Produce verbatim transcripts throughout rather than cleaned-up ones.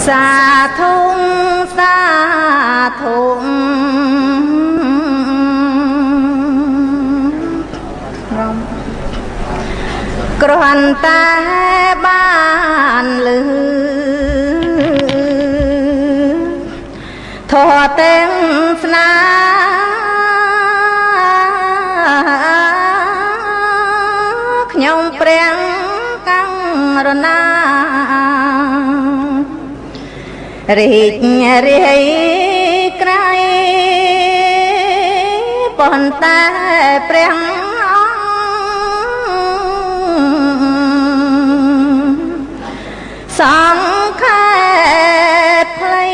សាធុសាធុគ្រាន់តែបានលឺធម៌ទាំងស្នាខ្ញុំព្រះកាំងរណារីករាយក្រៃប៉ុន្តែព្រះសង្ខេបផ្លៃ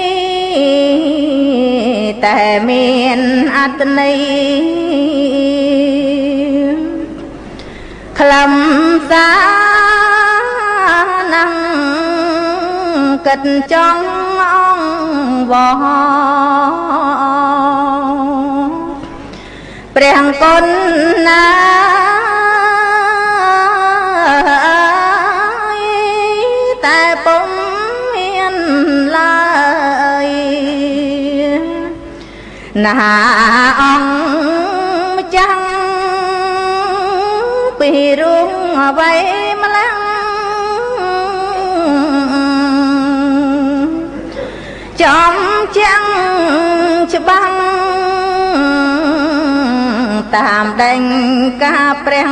តែមានអត្តន័យខ្លឹមសារណាំកិតចង់អង្វរព្រះគុណណាតែពុំមានឡើយណាអង្គម្ចាស់ពីរួងអ្វីម្ល៉េះចំចាំងច្បាំងតាមដេញការព្រះ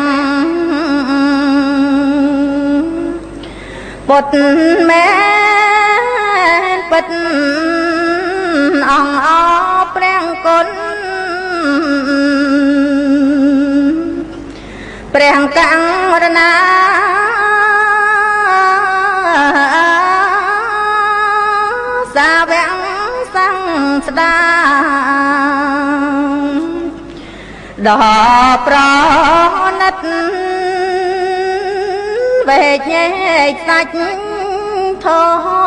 ពុតមែនពិតអង្គអព្រះគុណព្រះកាំងរណាសាវកសង្ស្ដាដល់ប្រណិតវេជ្ជសាច់ធោ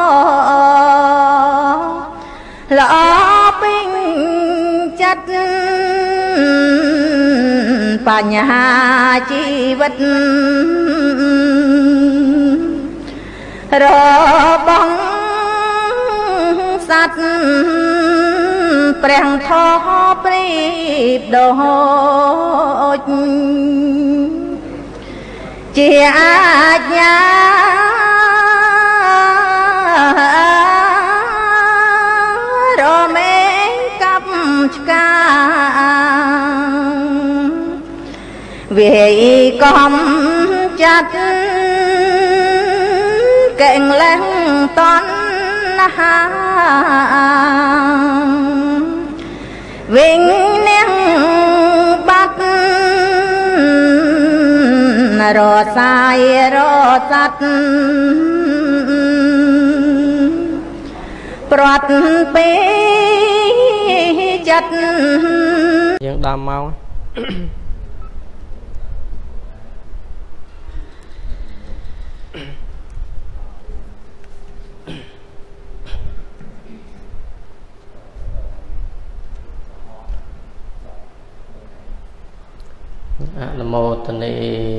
ល្អពេញចិត្តបញ្ហាជីវិតរបស់សត្វព្រះធម៌ព្រៀបដូចជាអាជ្ញារមែងកាប់ឆ្កាវាយកំចាត់កែងលែងតន់ហាវិញនាងបាត់រសាយរស័តប្រត់ពេចិត្តយើងដល់មកអនុមោទនី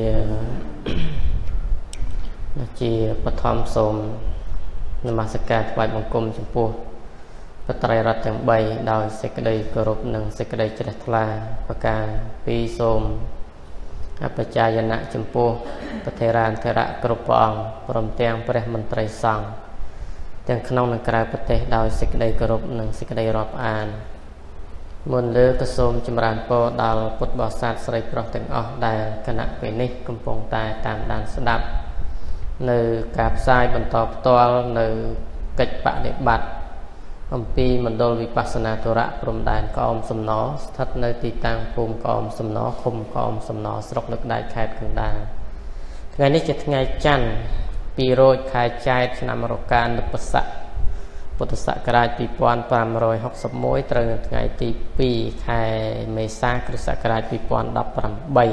ជាបឋមសូមនមស្ការថ្វាយបង្គំចំពោះព្រះត្រៃរតន៍ទាំងបីដោយសេចក្តីគោរពនិងសេចក្តីជ្រះថ្លាប្រការពីរសូមអបជាយណៈចំពោះព្រះថេរានុថេរៈគ្រប់ព្រះអង្គព្រមទាំងព្រះមន្ត្រីសង្ឃទាំងក្នុងនិងក្រៅប្រទេសដោយសេចក្តីគោរពនិងសេចក្តីរាប់អានមុនលើក៏សូមចម្រើនពរដល់ពុទ្ធបរិស័ទស្រីប្រុសទាំងអស់ដែលគណៈពេលនេះកំពុងតែតាមដានស្ដាប់នៅការផ្សាយបន្តផ្ទាល់នៅកិច្ចបដិបត្តិអំពីមណ្ឌលវិបស្សនាធរៈព្រំដែនក្អមសំណស្ថិតនៅទីតាំងភូមិក្អមសំណឃុំក្អមសំណស្រុកលើកដែកខេត្តកណ្ដាលថ្ងៃនេះជាថ្ងៃច័ន្ទពីររោចខែចែកឆ្នាំរកានុបស្សៈពុទ្ធសករាជពីរពាន់ប្រាំរយហុកសិបមួយត្រូវនៅថ្ងៃទីពីរខែមេសាគ្រិស្តសករាជពីរពាន់ដប់ប្រាំបី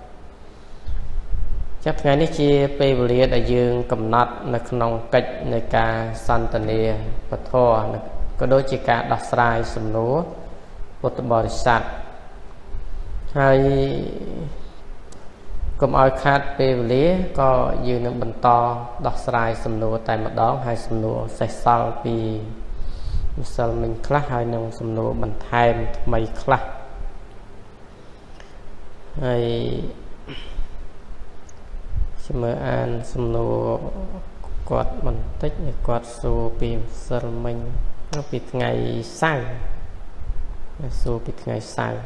ចាប់ថ្ងៃនេះជាពេលវេលាដែលយើងកំណត់នៅក្នុងកិច្ចនៃការសន្ទនាពធក៏ដូចជាការដោះស្រាយសំណួរពុទ្ធបរិស័ទហើយកុំឲ្យខាតពេលវេលាក៏យើងនឹងបន្តដោះស្រាយសំណួរតែម្ដងហើយសំណួរសេសសល់ពីម្សិលមិញខ្លះហើយនឹងសំណួរបន្ថែមថ្មីខ្លះហើយខ្ញុំមើលអានសំណួរគាត់បន្តិចគាត់សួរពីម្សិលមិញពីថ្ងៃសៅរ៍សួរពីថ្ងៃសៅរ៍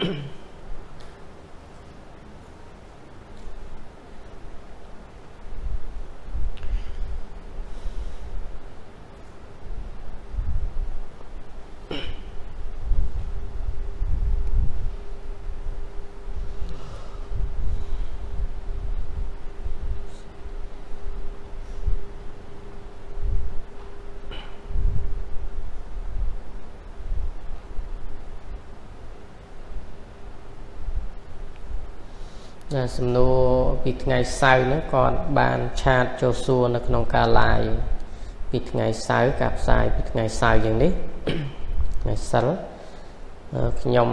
សំណួរពីថ្ងៃសៅរ៍ហ្នឹងគាត់បានឆាតចូលសួរនៅក្នុងការ live ពីថ្ងៃសៅរ៍ការផ្សាយពីថ្ងៃសៅរ៍យ៉ាងនេះថ្ងៃសិលខ្ញុំ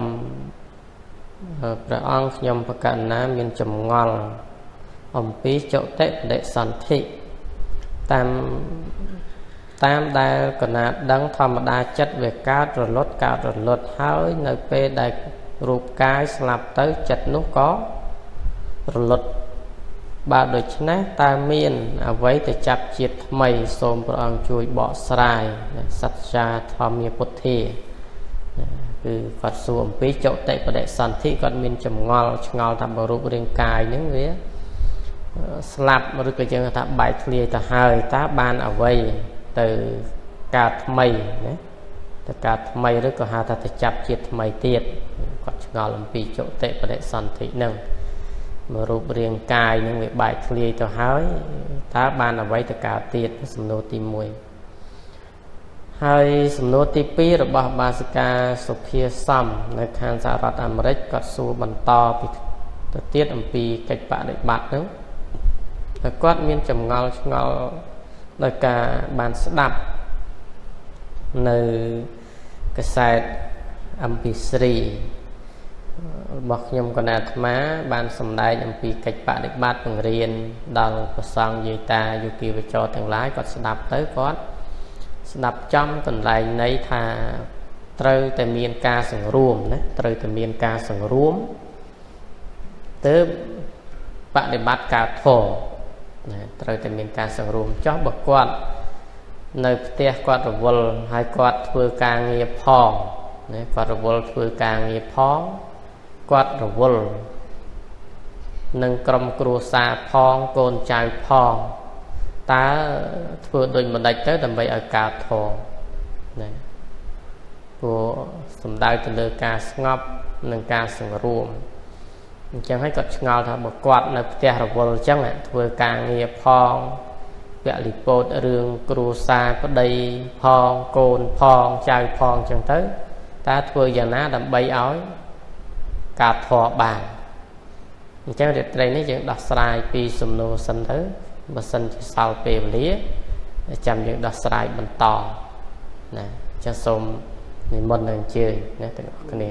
ព្រះអង្គខ្ញុំប្រកាសណាមានចម្ងល់អំពីចុតិបដិសន្ធិតាមតាមដែលកណាតដឹងធម្មតាចិត្តវាកើតរលត់កើតរលត់ហើយនៅពេលដែលរូបកាយស្លាប់ទៅចិត្តនោះក៏រលត់បាទដូច្នេះតើមានអ្វីទៅចាប់ជាតិថ្មីសូមព្រះអង្គជួយបកស្រាយសច្ចាធម្មាពុទ្ធាគឺគាត់សួរអំពីចុតិបដិសន្ធិគាត់មានចម្ងល់ឆ្ងល់ថារូបរាងកាយហ្នឹងវាស្លាប់ឬក៏យើងថាបែកធ្លាយទៅហើយតើបានអ្វីទៅកើតថ្មីណាទៅកើតថ្មីឬក៏ហៅថាទៅចាប់ជាតិថ្មីទៀតគាត់ឆ្ងល់អំពីចុតិបដិសន្ធិហ្នឹងមករូបរាងកាយនឹងវាបែកធ្លាយទៅហើយតើបានអ្វីទៅកើតទៀតសំណួរទីមួយហើយសំណួរទីពីររបស់បាសិកាសុភាសំនៅខាងសហរដ្ឋអាមេរិកគាត់សួរបន្តពីទៅទៀតអំពីកិច្ចបដិបត្តិហ្នឹងហើយគាត់មានចម្ងល់ឆ្ងល់ដោយការបានស្ដាប់នៅកាសែតអំពីស្រីរបស់ខ្ញុំគណៈអាត្មាបានសម្ដែងអំពីកិច្ចបដិបត្តិបង្រៀនដល់ព្រះសង្ឃយាយតាយោគីវចរទាំងឡាយគាត់ស្ដាប់ទៅគាត់ស្ដាប់ចំកន្លែងន័យថាត្រូវតែមានការសង្រួមណាត្រូវតែមានការសង្រួមទើបបដិបត្តិការធម៌ណាត្រូវតែមានការសង្រួមចោះបើគាត់នៅផ្ទះគាត់រវល់ហើយគាត់ធ្វើការងារផងណាគាត់រវល់ធ្វើការងារផងគាត់រវល់នឹងក្រុមគ្រួសារផងកូនចៅផងតើធ្វើដូចម្ដេចទៅដើម្បីឲ្យកើតធម៌ណាព្រោះសំដៅទៅលើការស្ងប់និងការសង្រួមអញ្ចឹងហើយគាត់ឆ្ងល់ថាបើគាត់នៅផ្ទះរវល់អញ្ចឹងធ្វើការងារផងពលិពោតរឿងគ្រួសារប្តីផងកូនផងចៅផងអញ្ចឹងទៅតើធ្វើយ៉ាងណាដើម្បីឲ្យការធម៌បានអញ្ចឹងរាត្រីនេះយើងដោះស្រាយពីសំណួរសិនទៅបើសិនជាសល់ពេលវេលាចាំយើងដោះស្រាយបន្តណាអញ្ចឹងសូមនិមន្តនឹងអញ្ជើញណាទាំងអស់គ្នា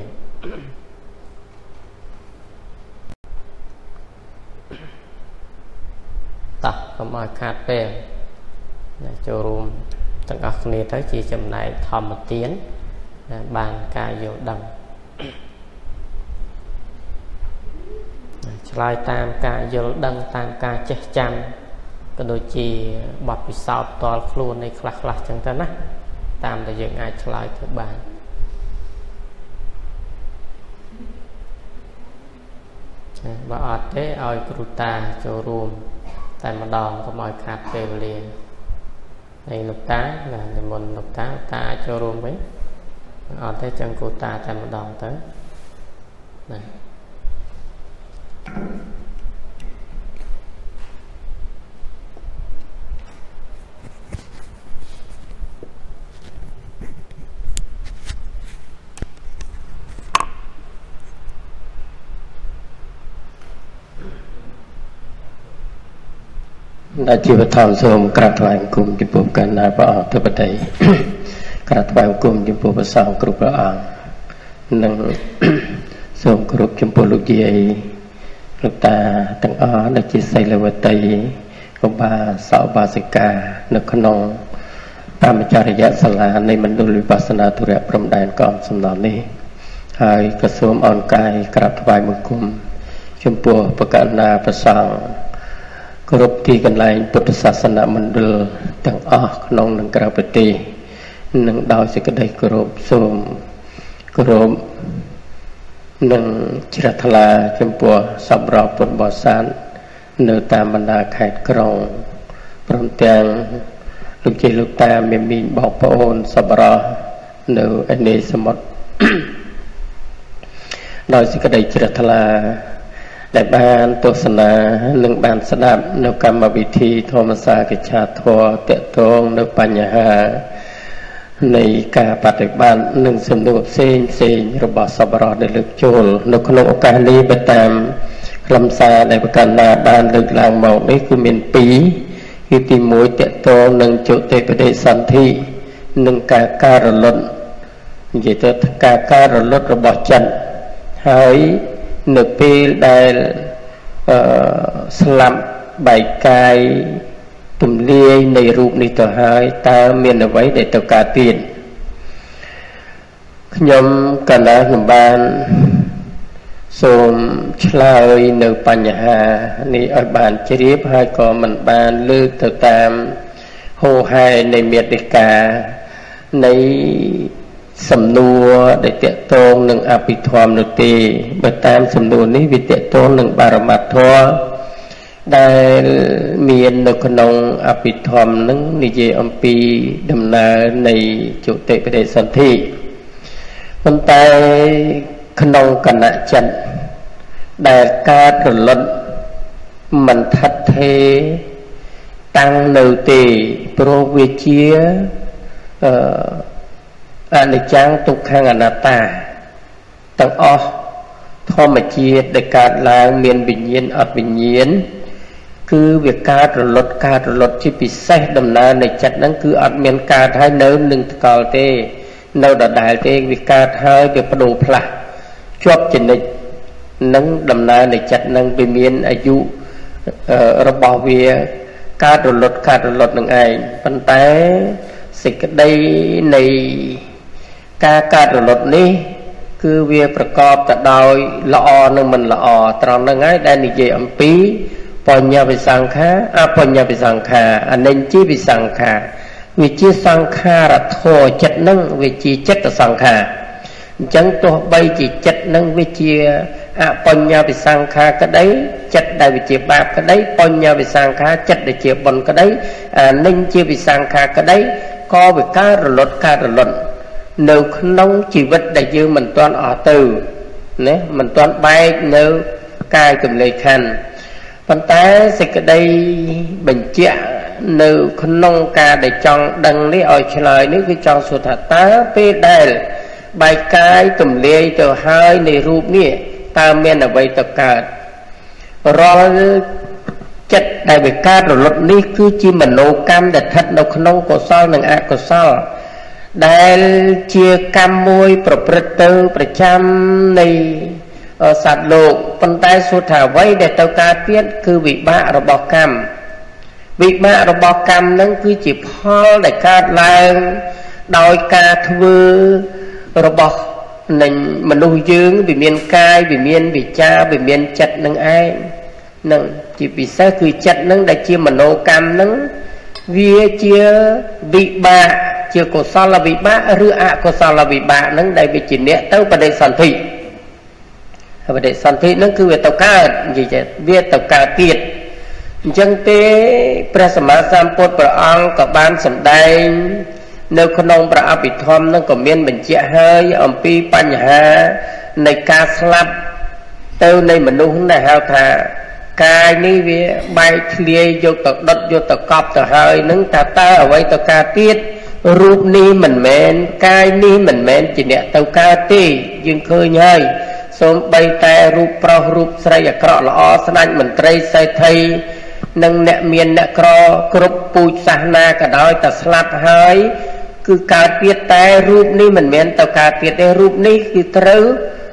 តោះកុំឲ្យខាតពេលណាចូលរួមទាំងអស់គ្នាទៅជាចំណែកធម្មទានបានការយល់ដឹងឆ្លើយតាមការយល់ដឹងតាមការចេះចាំក៏ដូចជាបទពិសោធន៍ផ្ទាល់ខ្លួននៃខ្លះខ្លះចឹងទៅណាតាមដែលយើងអាចឆ្លើយទៅបានបើអត់ទេឲ្យគ្រូតាចូលរួមតែម្ដងកុំឲ្យខាតពេលវេលាហើយលោកតាណានិមន្តលោកតាតាចូលរួមវិញអត់ទេចឹងគ្រូតាតែម្ដងទៅណា đại chi vật thảo sôm cát vàng cùng chụp bộ cảnh đại bảo thưa bậc thầy cát vàng cùng chụp bộ sao chụp bộ ang nâng sôm chụp chụp bộ lục gì លោកតាទាំងអស់ដែលជាសិលវតីឧបាសកឧបាសិកានៅក្នុងតាមចរិយាសាលានៃមណ្ឌលវិបស្សនាធុរៈព្រំដែនកំសំណល់នេះហើយក៏សូមអរកាយក្រាបថ្វាយបង្គំចំពោះប្រកាសណាប្រសងគ្រប់ទីកន្លែងពុទ្ធសាសនាមណ្ឌលទាំងអស់ក្នុងនិងក្រៅប្រទេសនិងដោយសេចក្តីគោរពសូមគោរពនិងជ្រះថ្លាចំពោះសពរាប់ពុទ្ធបរិស័ទនៅតាមបណ្ដាខេត្តក្រុងព្រមទាំងលោកជ័យលោកតាមេមីងបងប្អូនសពរស់នៅឯនេសមុទ្រដោយសេចក្តីជ្រះថ្លាដែលបានទស្សនានិងបានស្ដាប់នៅកម្មវិធីធម្មសាកិច្ឆាធម៌តកតងនៅបញ្ហានៃការបដិបត្តិនិងសំណួរផ្សេងផ្សេងរបស់សពរស់ដែលលើកចូលនៅក្នុងឱកាសនេះបើតាមខ្លឹមសារដែលប្រកាសណាបានលើកឡើងមកនេះគឺមានពីរគឺទីមួយតកតងនឹងជតិបដិសន្ធិនិងការការរលត់និយាយទៅការការរលត់របស់ចិត្តហើយនៅពេលដែលអឺស្លាប់បែកកាយទម្លាយនៃរូបនេះទៅហើយតើមានអ្វីដែលទៅកើតទៀតខ្ញុំកណ្ដាលខ្ញុំបានសូមឆ្លើយនៅបញ្ហានេះឲ្យបានជ្រាបហើយក៏មិនបានលើកទៅតាមហូរហែនៃមេត្តានៃសំណួរដែលតកតងនឹងអភិធម្មនោះទេបើតាមសំណួរនេះវាតកតងនឹងបរមត្ថធម៌ដែលមាននៅក្នុងអភិធម្មនឹងនិយាយអំពីដំណើរនៃជតិបដិសន្ធិប៉ុន្តែក្នុងគណៈចិត្តដែលកើតរលត់មិនថិតថេរតាំងនៅទេព្រោះវាជាអឺអនិច្ចំទុក្ខអនត្តាទាំងអស់ធម្មជាតិដែលកើតឡើងមានវិញ្ញាណអត់វិញ្ញាណគឺវាកើតរលត់កើតរលត់ជាពិសេសដំណើរនៃចិត្តហ្នឹងគឺអត់មានកើតហើយនៅនឹងថ្កល់ទេនៅដដែលទេវាកើតហើយវាបដូរផ្លាស់ជាប់ចនិចនឹងដំណើរនៃចិត្តហ្នឹងវាមានអាយុរបស់វាកើតរលត់កើតរលត់នឹងឯងប៉ុន្តែសេចក្តីនៃការកើតរលត់នេះគឺវាប្រកបទៅដោយល្អនិងមិនល្អត្រង់ហ្នឹងហើយដែលនិយាយអំពីបញ្ញវិសង្ខារអបញ្ញវិសង្ខារអនិញ្ញវិសង្ខារវាជាសង្ខារធម៌ចិត្តហ្នឹងវាជាចិត្តសង្ខារអញ្ចឹងទោះបីជាចិត្តហ្នឹងវាជាអបញ្ញវិសង្ខារក្តីចិត្តដែលវាជាបាបក្តីបញ្ញវិសង្ខារចិត្តដែលជាបុណ្យក្តីអនិញ្ញវិសង្ខារក្តីក៏វាកើតរលត់កើតរលត់នៅក្នុងជីវិតដែលយើងមិនទាន់អស់ទៅណាមិនទាន់បែកនៅកាយកម្លេចខណ្ឌប៉ុន្តែសេចក្តីបញ្ជាក់នៅក្នុងការដែលចង់ដឹងនេះឲ្យឆ្លើយនេះគឺចង់សួរថាតើពេលដែលបែកកាយទម្លាយទៅហើយនៃរូបនេះតើមានអ្វីទៅកើតរាល់ចិត្តដែលវាកើតរលត់នេះគឺជាមនោកម្មដែលស្ថិតនៅក្នុងកុសលនិងអកុសលដែលជាកម្មមួយប្រព្រឹត្តទៅប្រចាំនៃសត្វលោកប៉ុន្តែសួរថាអ្វីដែលទៅកើតទៀតគឺវិបាករបស់កម្មវិបាករបស់កម្មនឹងគឺជាផលដែលកើតឡើងដោយការធ្វើរបស់នឹងមនុស្សយើងវាមានកាយវាមានវិចារវាមានចិត្តនឹងឯងនឹងជាពិសេសគឺចិត្តនឹងដែលជាមនោកម្មនឹងវាជាវិបាកជាកុសលវិបាកឬអកុសលវិបាកនឹងដែលវាជាអ្នកទៅបដិសន្ធិបដិសន្ធិនឹងគឺវាទៅកើតនិយាយទៅវាទៅកើតទៀតអញ្ចឹងទេព្រះសម្មាសម្ពុទ្ធព្រះអង្គក៏បានសម្ដែងនៅក្នុងព្រះអភិធម្មនឹងក៏មានបញ្ជាក់ហើយអំពីបញ្ហានៃការស្លាប់ទៅនៃមនុស្សដែលហៅថាកាយនេះវាបែកធ្លាយយកទៅដុតយកទៅកប់ទៅហើយនឹងថាតើអ្វីទៅកើតទៀតរូបនេះមិនមែនកាយនេះមិនមែនជាអ្នកទៅកើតទេយើងឃើញហើយសូម្បីតែរូបប្រុសរូបស្រីអាក្រក់ល្អស្ដេចមន្ត្រីសេដ្ឋីនិងអ្នកមានអ្នកក្រគ្រប់ពូជសាសនាក៏ដោយតែស្លាប់ហើយគឺកើតទៀតតែរូបនេះមិនមែនទៅកើតទៀតទេរូបនេះគឺត្រូវ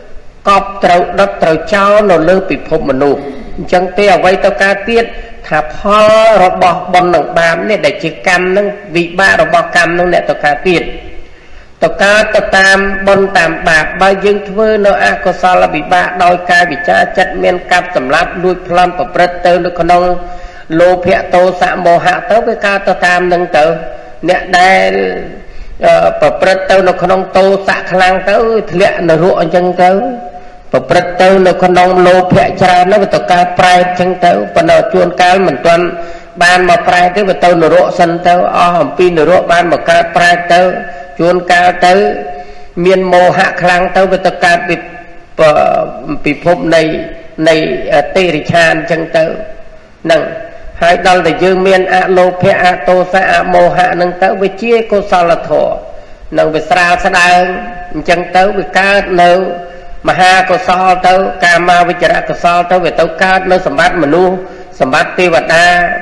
កប់ត្រូវដុតត្រូវចោលនៅលើពិភពមនុស្សអញ្ចឹងទេអ្វីទៅកើតទៀតថាផលរបស់បុណ្យនឹងបាបនេះដែលជាកម្មនឹងវិបាករបស់កម្មនឹងអ្នកទៅកើតទៀតទៅកើតទៅតាមបុណ្យតាមបាបបើយើងធ្វើនៅអកុសលវិបាកដោយកាយវិចារចិត្តមានកាប់សម្លាប់លួចប្លន់ប្រព្រឹត្តទៅនៅក្នុងលោភៈទោសៈមោហៈទៅវាកើតទៅតាមនឹងទៅអ្នកដែលប្រព្រឹត្តទៅនៅក្នុងទោសៈខ្លាំងទៅធ្លាក់នរកអញ្ចឹងទៅប្រព្រឹត្តទៅនៅក្នុងលោភៈច្រើនទៅវាទៅកើតប្រែតអញ្ចឹងទៅប៉ុន្តែជួនកាលមិនទាន់បានមកប្រែតទេវាទៅនរកសិនទៅអស់អំពីនរកបានមកកើតប្រែតទៅជួនកាលទៅមានមោហៈខ្លាំងទៅវាទៅកើតពិភពនៃនៃតិរិឆានអញ្ចឹងទៅហ្នឹងហើយដល់តែយើងមានអលោភៈអទោសៈអមោហៈនឹងទៅវាជាកុសលធម៌នឹងវាស្រាលស្ដើងអញ្ចឹងទៅវាកើតនៅមហាកុសលទៅកាមាវិជ្ជរកុសលទៅវាទៅកើតនៅសម្បត្តិមនុស្សសម្បត្តិទេវតា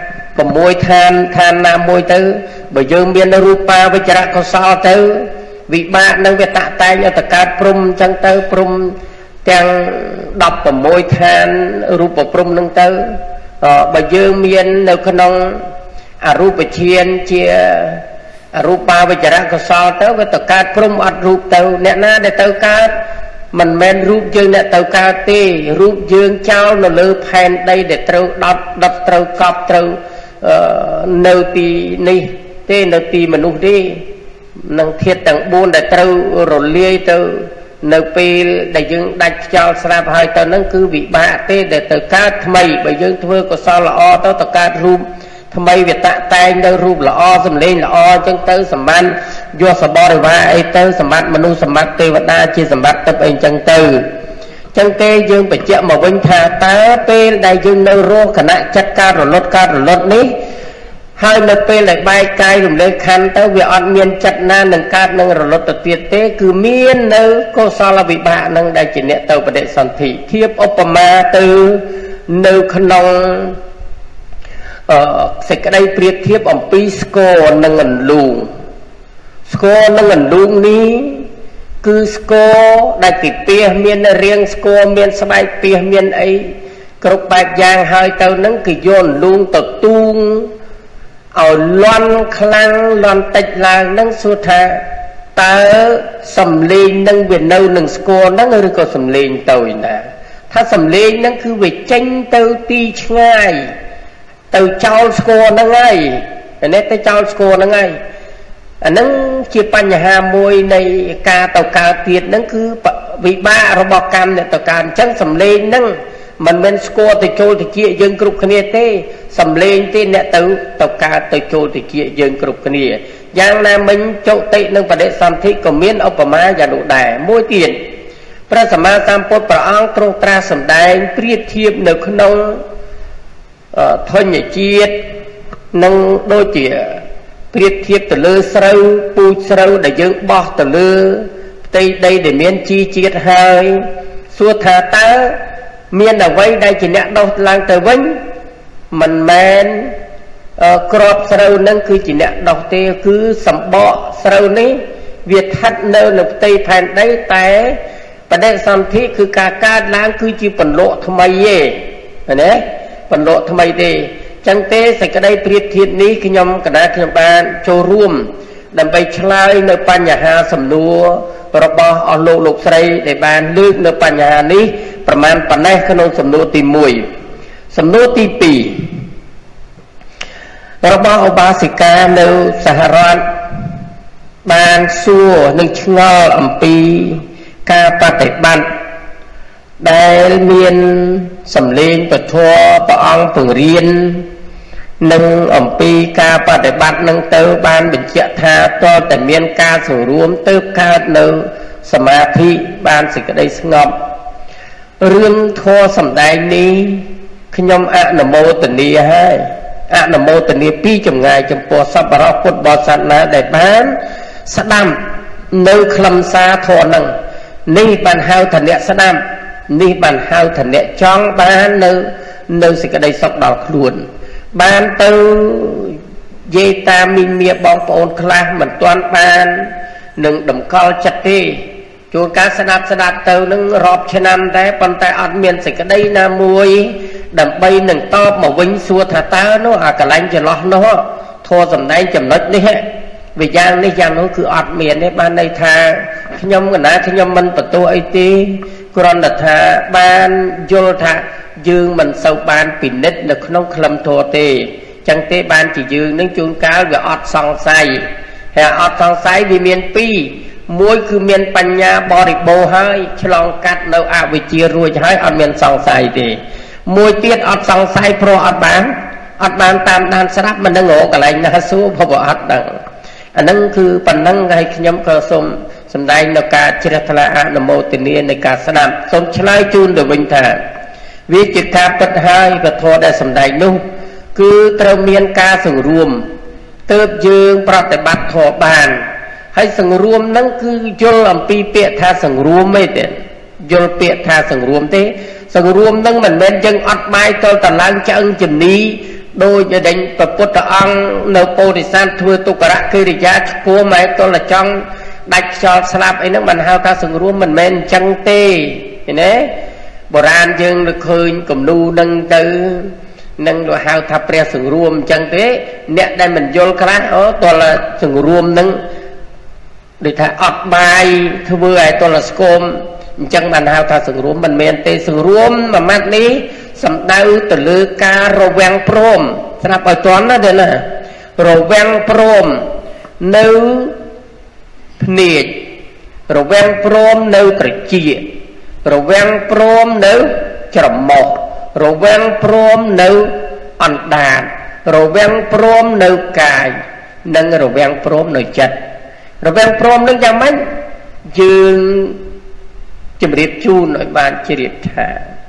6ឋានឋានណាមួយទៅបើយើងមានរូបាវិជ្ជរកុសលទៅវិបាកនឹងវាតាក់តែងទៅកើតព្រំអញ្ចឹងទៅព្រំទាំង16ឋានរូបព្រំនឹងទៅបើយើងមាននៅក្នុងអរូបឈានជាអរូបាវិជ្ជរកុសលទៅវាទៅកើតព្រំអត់រូបទៅអ្នកណាដែលទៅកើតមិនមែនរូបយើងអ្នកទៅកើតទេរូបយើងចោលនៅលើផែនដីដែលត្រូវដុតដុតត្រូវកប់ត្រូវនៅទីនេះទេនៅទីមនុស្សទេនឹងធាតុទាំង4ដែលត្រូវរលាយទៅនៅពេលដែលយើងដាច់ខ្យល់ស្រាប់ហើយទៅនឹងគឺវិបាកទេដែលទៅកើតថ្មីបើយើងធ្វើកុសលល្អទៅទៅកើតរូបថ្មីវាតាក់តែងនៅរូបល្អសម្លេងល្អអញ្ចឹងទៅសម្បត្តិយកសបរិវារអីទៅសម្បត្តិមនុស្សសម្បត្តិទេវតាជាសម្បត្តិទឹកអីអញ្ចឹងទៅអញ្ចឹងទេយើងបញ្ជាក់មកវិញថាតើពេលដែលយើងនៅរស់គណៈចិត្តកើតរលត់កើតរលត់នេះហើយនៅពេលដែលបែកកាយរំលែកខណ្ឌទៅវាអត់មានចិត្តណានឹងកើតនឹងរលត់ទៅទៀតទេគឺមាននៅកុសលវិបាកនឹងដែលជាអ្នកទៅបដិសន្ធិធៀបឧបមាទៅនៅក្នុងអឺសេចក្តីប្រៀបធៀបអំពីស្គរនិងអន្លូងស្គរនិងអន្លូងនេះគឺស្គរដែលទីពាសមានរាងស្គរមានស្បែកពាសមានអីគ្រប់បែបយ៉ាងហើយទៅនឹងគឺយកអន្លូងទៅទូងឲ្យលន់ខ្លាំងលន់តិចឡើងនឹងសួរថាតើសំលេងនឹងវានៅនឹងស្គរហ្នឹងឬក៏សំលេងទៅណាថាសំលេងហ្នឹងគឺវាចេញទៅទីឆ្ងាយទៅចោលស្គរហ្នឹងហើយនេះទៅចោលស្គរហ្នឹងហើយអាហ្នឹងជាបញ្ហាមួយនៃការទៅកើតទៀតហ្នឹងគឺវិបាករបស់កម្មអ្នកទៅកើតអញ្ចឹងសំលេងហ្នឹងមិនមែនស្គរទៅចូលទៅជាយើងគ្រប់គ្នាទេសំលេងទេអ្នកទៅទៅកើតទៅចូលទៅជាយើងគ្រប់គ្នាយ៉ាងណាមិញចុតិនិងបដិសន្ធិក៏មានឧបមាយ៉ាងនោះដែរមួយទៀតព្រះសម្មាសម្ពុទ្ធព្រះអង្គទ្រង់ត្រាស់សម្ដែងប្រៀបធៀបនៅក្នុងធញ្ញជាតិនឹងដូចជាប្រៀបធៀបទៅលើស្រូវពូជស្រូវដែលយើងបោះទៅលើផ្ទៃដីដែលមានជីជាតិហើយសួរថាតើមានអ្វីដែលជាអ្នកដោះឡើងទៅវិញមិនមែនក្របស្រូវនឹងគឺជាអ្នកដោះទេគឺសម្បកស្រូវនេះវាស្ថិតនៅនៅផ្ទៃផែនដីតែបដិសន្ធិគឺការកើតឡើងគឺជាពន្លកថ្មីទេណាពន្លកថ្មីទេចឹងទេសេចក្តីប្រៀបធៀបនេះខ្ញុំកណាខ្ញុំបានចូលរួមដើម្បីឆ្លើយនៅបញ្ហាសំណួររបស់អស់លោកលោកស្រីដែលបានលើកនៅបញ្ហានេះប្រមាណប៉ុណ្ណេះក្នុងសំណួរទី1សំណួរទី2របស់ឧបាសិកានៅសហរដ្ឋបានសួរនិងឆ្ងល់អំពីការបប្រតិបត្តិដែលមានសម្លេងពធព្រះអង្គពង្រៀននិងអំពីការបប្រតិបត្តិនឹងទៅបានបញ្ជាក់ថាតើតែមានការសង្រួមទៅកើតនៅសមាធិបានសេចក្តីស្ងប់រឿងធម៌សម្ដែងនេះខ្ញុំអនុមោទនាហើយអនុមោទនាពីចម្ងាយចំពោះសប្បុរសពុទ្ធបរិស័ទណាដែលបានស្ដាប់នៅខ្លឹមសារធម៌នឹងនេះបានហៅថាអ្នកស្ដាប់នេះបានហៅថាអ្នកចង់បាននៅនៅសេចក្តីសុខដល់ខ្លួនបានទៅនិយាយតាមមីមៀបងប្អូនខ្លះមិនទាន់បាននឹងតម្កល់ចិត្តទេជួនកាលស្ដាប់ស្ដាប់ទៅនឹងរាប់ឆ្នាំតែប៉ុន្តែអត់មានសេចក្តីណាមួយដើម្បីនឹងតបមកវិញសួរថាតើនោះអាកន្លែងចន្លោះនោះធម៌សំដែងចំណុចនេះវាយ៉ាងនេះយ៉ាងនោះគឺអត់មានទេបានន័យថាខ្ញុំកណាខ្ញុំមិនបន្ទោសអីទេគ្រាន់តែថាបានយល់ថាយើងមិនសូវបានពិនិត្យនៅក្នុងខ្លឹមធម៌ទេចឹងទេបានជាយើងនឹងជួនកាលវាអត់សង្ស័យហើយអត់សង្ស័យវាមានពីរមួយគឺមានបញ្ញាបរិបូរណ៍ហើយឆ្លងកាត់នៅអវិជ្ជារួចហើយអត់មានសង្ស័យទេមួយទៀតអត់សង្ស័យព្រោះអត់បានអត់បានតាមដានស្ដាប់មិនដឹងរកកន្លែងណាសួរព្រោះអត់ដឹងអាហ្នឹងគឺប៉ុណ្ណឹងហើយខ្ញុំក៏សូមសម្ដែងនៅការជ្រះថ្លាអនុមោទនានៃការស្ដាប់សូមឆ្លើយជូនទៅវិញថាវាជាការពិតហើយពធដែលសម្ដែងនោះគឺត្រូវមានការសង្រួមទើបយើងប្រតិបត្តិធម៌បានហើយសង្រួមហ្នឹងគឺយល់អំពីពាក្យថាសង្រួមទេយល់ពាក្យថាសង្រួមទេសង្រួមហ្នឹងមិនមែនយើងអត់បាយទល់តឡើងឆ្អឹងជំនីដោយដេញព្រះពុទ្ធអង្គនៅពោធិសត្វធ្វើទុក្ករកិរិយាឆ្ពោះម៉ែទល់ចង់ដាច់ខ្យល់ស្លាប់អីហ្នឹងមិនហៅថាសង្រួមមិនមែនអញ្ចឹងទេឃើញទេបុរាណយើងលើឃើញគំនូនឹងទៅនឹងគេហៅថាព្រះសង្រួមអញ្ចឹងទេអ្នកដែលមិនយល់ខ្លះអូទល់សង្រួមនឹងដូចថាអត់បាយធ្វើឲ្យទល់ស្គមអញ្ចឹងបានហៅថាសង្រួមមិនមែនទេសង្រួមមួយម៉ាត់នេះសំដៅទៅលើការរវាំងព្រមស្រាប់ឲ្យទាន់ណាទេណារវាំងព្រមនៅភ្នែករវាំងព្រមនៅត្រចៀករវាំងព្រមនៅច្រមុះរវាំងព្រមនៅអណ្ដាតរវាំងព្រមនៅកាយនិងរវាំងព្រមនៅចិត្តរវាំងព្រមនឹងយ៉ាងម៉េចយើងជម្រាបជូនឲ្យបានជ្រាបថា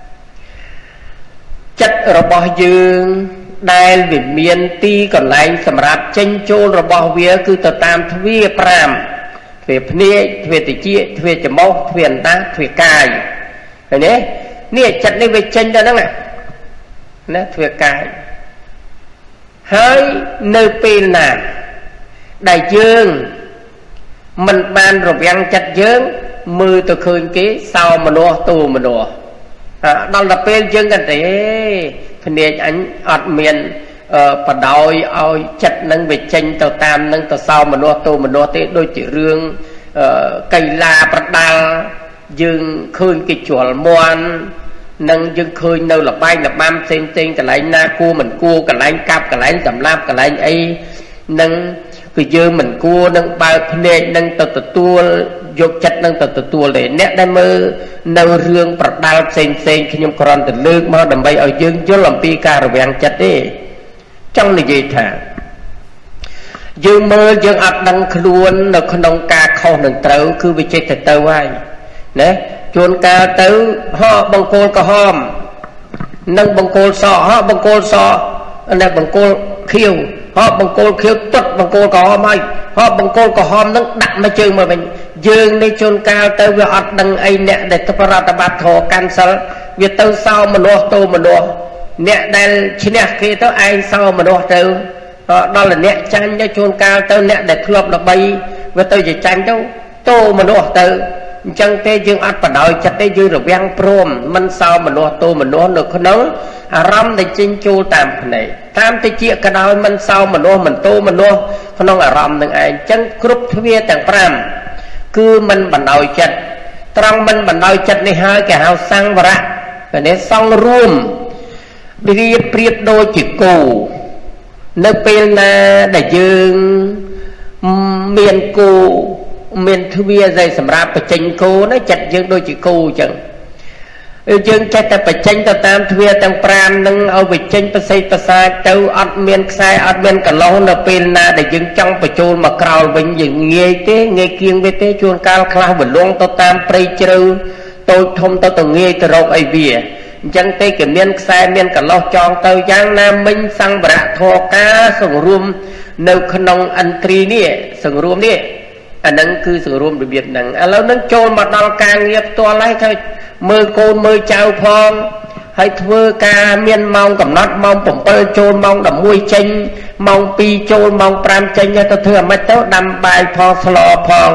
ចិត្តរបស់យើងដែលវាមានទីកន្លែងសម្រាប់ចេញចូលរបស់វាគឺទៅតាមទ្វារប្រាំទ្វារភ្នែកទ្វារត្រចៀកទ្វារច្រមុះទ្វារអណ្ដាតទ្វារកាយឃើញទេនេះចិត្តនេះវាចេញទៅហ្នឹងណាទ្វារកាយហើយនៅពេលណាដែលយើងមិនបានរវាំងចិត្តយើងមើលទៅឃើញគេសោមនស្សទូមនស្សដល់ទៅពេលយើងក៏ទេភ្នែកអញអត់មានបដោយឲ្យចិត្តនឹងវាចេញទៅតាមនឹងទៅសោមនស្សទូមនស្សទេដូចជារឿងកីឡាប្រដាល់យើងឃើញគេជ្រលមន់នឹងយើងឃើញនៅលបែងលបាំផ្សេងផ្សេងកន្លែងណាគួរមិនគួរកន្លែងកាប់កន្លែងសម្លាប់កន្លែងអីនឹងគឺយើងមិនគួរនឹងបើកភ្នែកនឹងទៅទទួលយកចិត្តនឹងទៅទទួលទេអ្នកដែលមើលនៅរឿងប្រដាល់ផ្សេងផ្សេងខ្ញុំគ្រាន់តែលើកមកដើម្បីឲ្យយើងយល់អំពីការរវាំងចិត្តទេចង់និយាយថាយើងមើលយើងអត់ដឹងខ្លួននៅក្នុងការខុសនឹងត្រូវគឺវាចេះតែទៅហើយណាជួនកាលទៅហោបង្គោលក្រហមនិងបង្គោលសហោបង្គោលសនិងបង្គោលខៀវហោបង្គោលខៀវទុតបង្គោលក្រហមហើយហោបង្គោលក្រហមនឹងដាក់មកជើងមកវិញយើងនេះជួនកាលទៅវាអត់ដឹងអីអ្នកដែលទៅប្រតិបត្តិធម៌កាន់សិលវាទៅសោមនស្សតោមនស្សអ្នកដែលឈ្នះគេទៅឯងសោមនស្សទៅដល់តែអ្នកចាញ់ទៅជួនកាលទៅអ្នកដែលធ្លាប់ល្បីវាទៅជាចាញ់ទៅតោមនស្សទៅអញ្ចឹងទេយើងអត់បដោយចិត្តទេយើងរវាំងព្រមមិនសោមនស្សតោមនស្សនៅក្នុងអារម្មណ៍ដែលចេញចូលតាមភ្នែកតាមតិចក៏ដោយមិនសោមនស្សមិនតោមនស្សក្នុងអារម្មណ៍នឹងឯងអញ្ចឹងគ្រប់ទ្វារទាំងប្រាំគឺមិនបណ្ដោយចិត្តត្រង់មិនបណ្ដោយចិត្តនេះហើយគេហៅសង្វរៈគេនេះសង្រួមប្រៀបប្រៀបដូចជាគោនៅពេលណាដែលយើងមានគោមានទ្វារដែលសម្រាប់បញ្ចេញគោណាចិត្តយើងដូចជាគោអញ្ចឹងយើងចេះតែបញ្ចេញទៅតាមទ្វារទាំងប្រាំនឹងឲ្យបញ្ចេញប្រសិទ្ធប្រសាទទៅអត់មានខ្សែអត់មានកន្លងនៅពេលណាដែលយើងចង់បញ្ចូលមកក្រោលវិញយើងងាយទេងាយគៀងវាទេជួនកាលខ្លះវលងទៅតាមព្រៃជ្រៅតូចធំទៅទៅងាយទៅរកអីវាអញ្ចឹងទេគេមានខ្សែមានកន្លោះចងទៅយ៉ាងណាមិញសង្វរៈធរការសង្រួមនៅក្នុងឥន្ទ្រីនេះសង្រួមនេះអានឹងគឺសង្រួមរបៀបហ្នឹងឥឡូវហ្នឹងចូលមកដល់ការងារផ្ទាល់ហើយទៅមើលកូនមើលចៅផងហើយធ្វើការមានម៉ោងកំណត់ម៉ោងbảyចូលម៉ោង11ចេញម៉ោងពីរចូលម៉ោង5ចេញទៅធ្វើអាម៉េចទៅដាំបាយផងស្លផង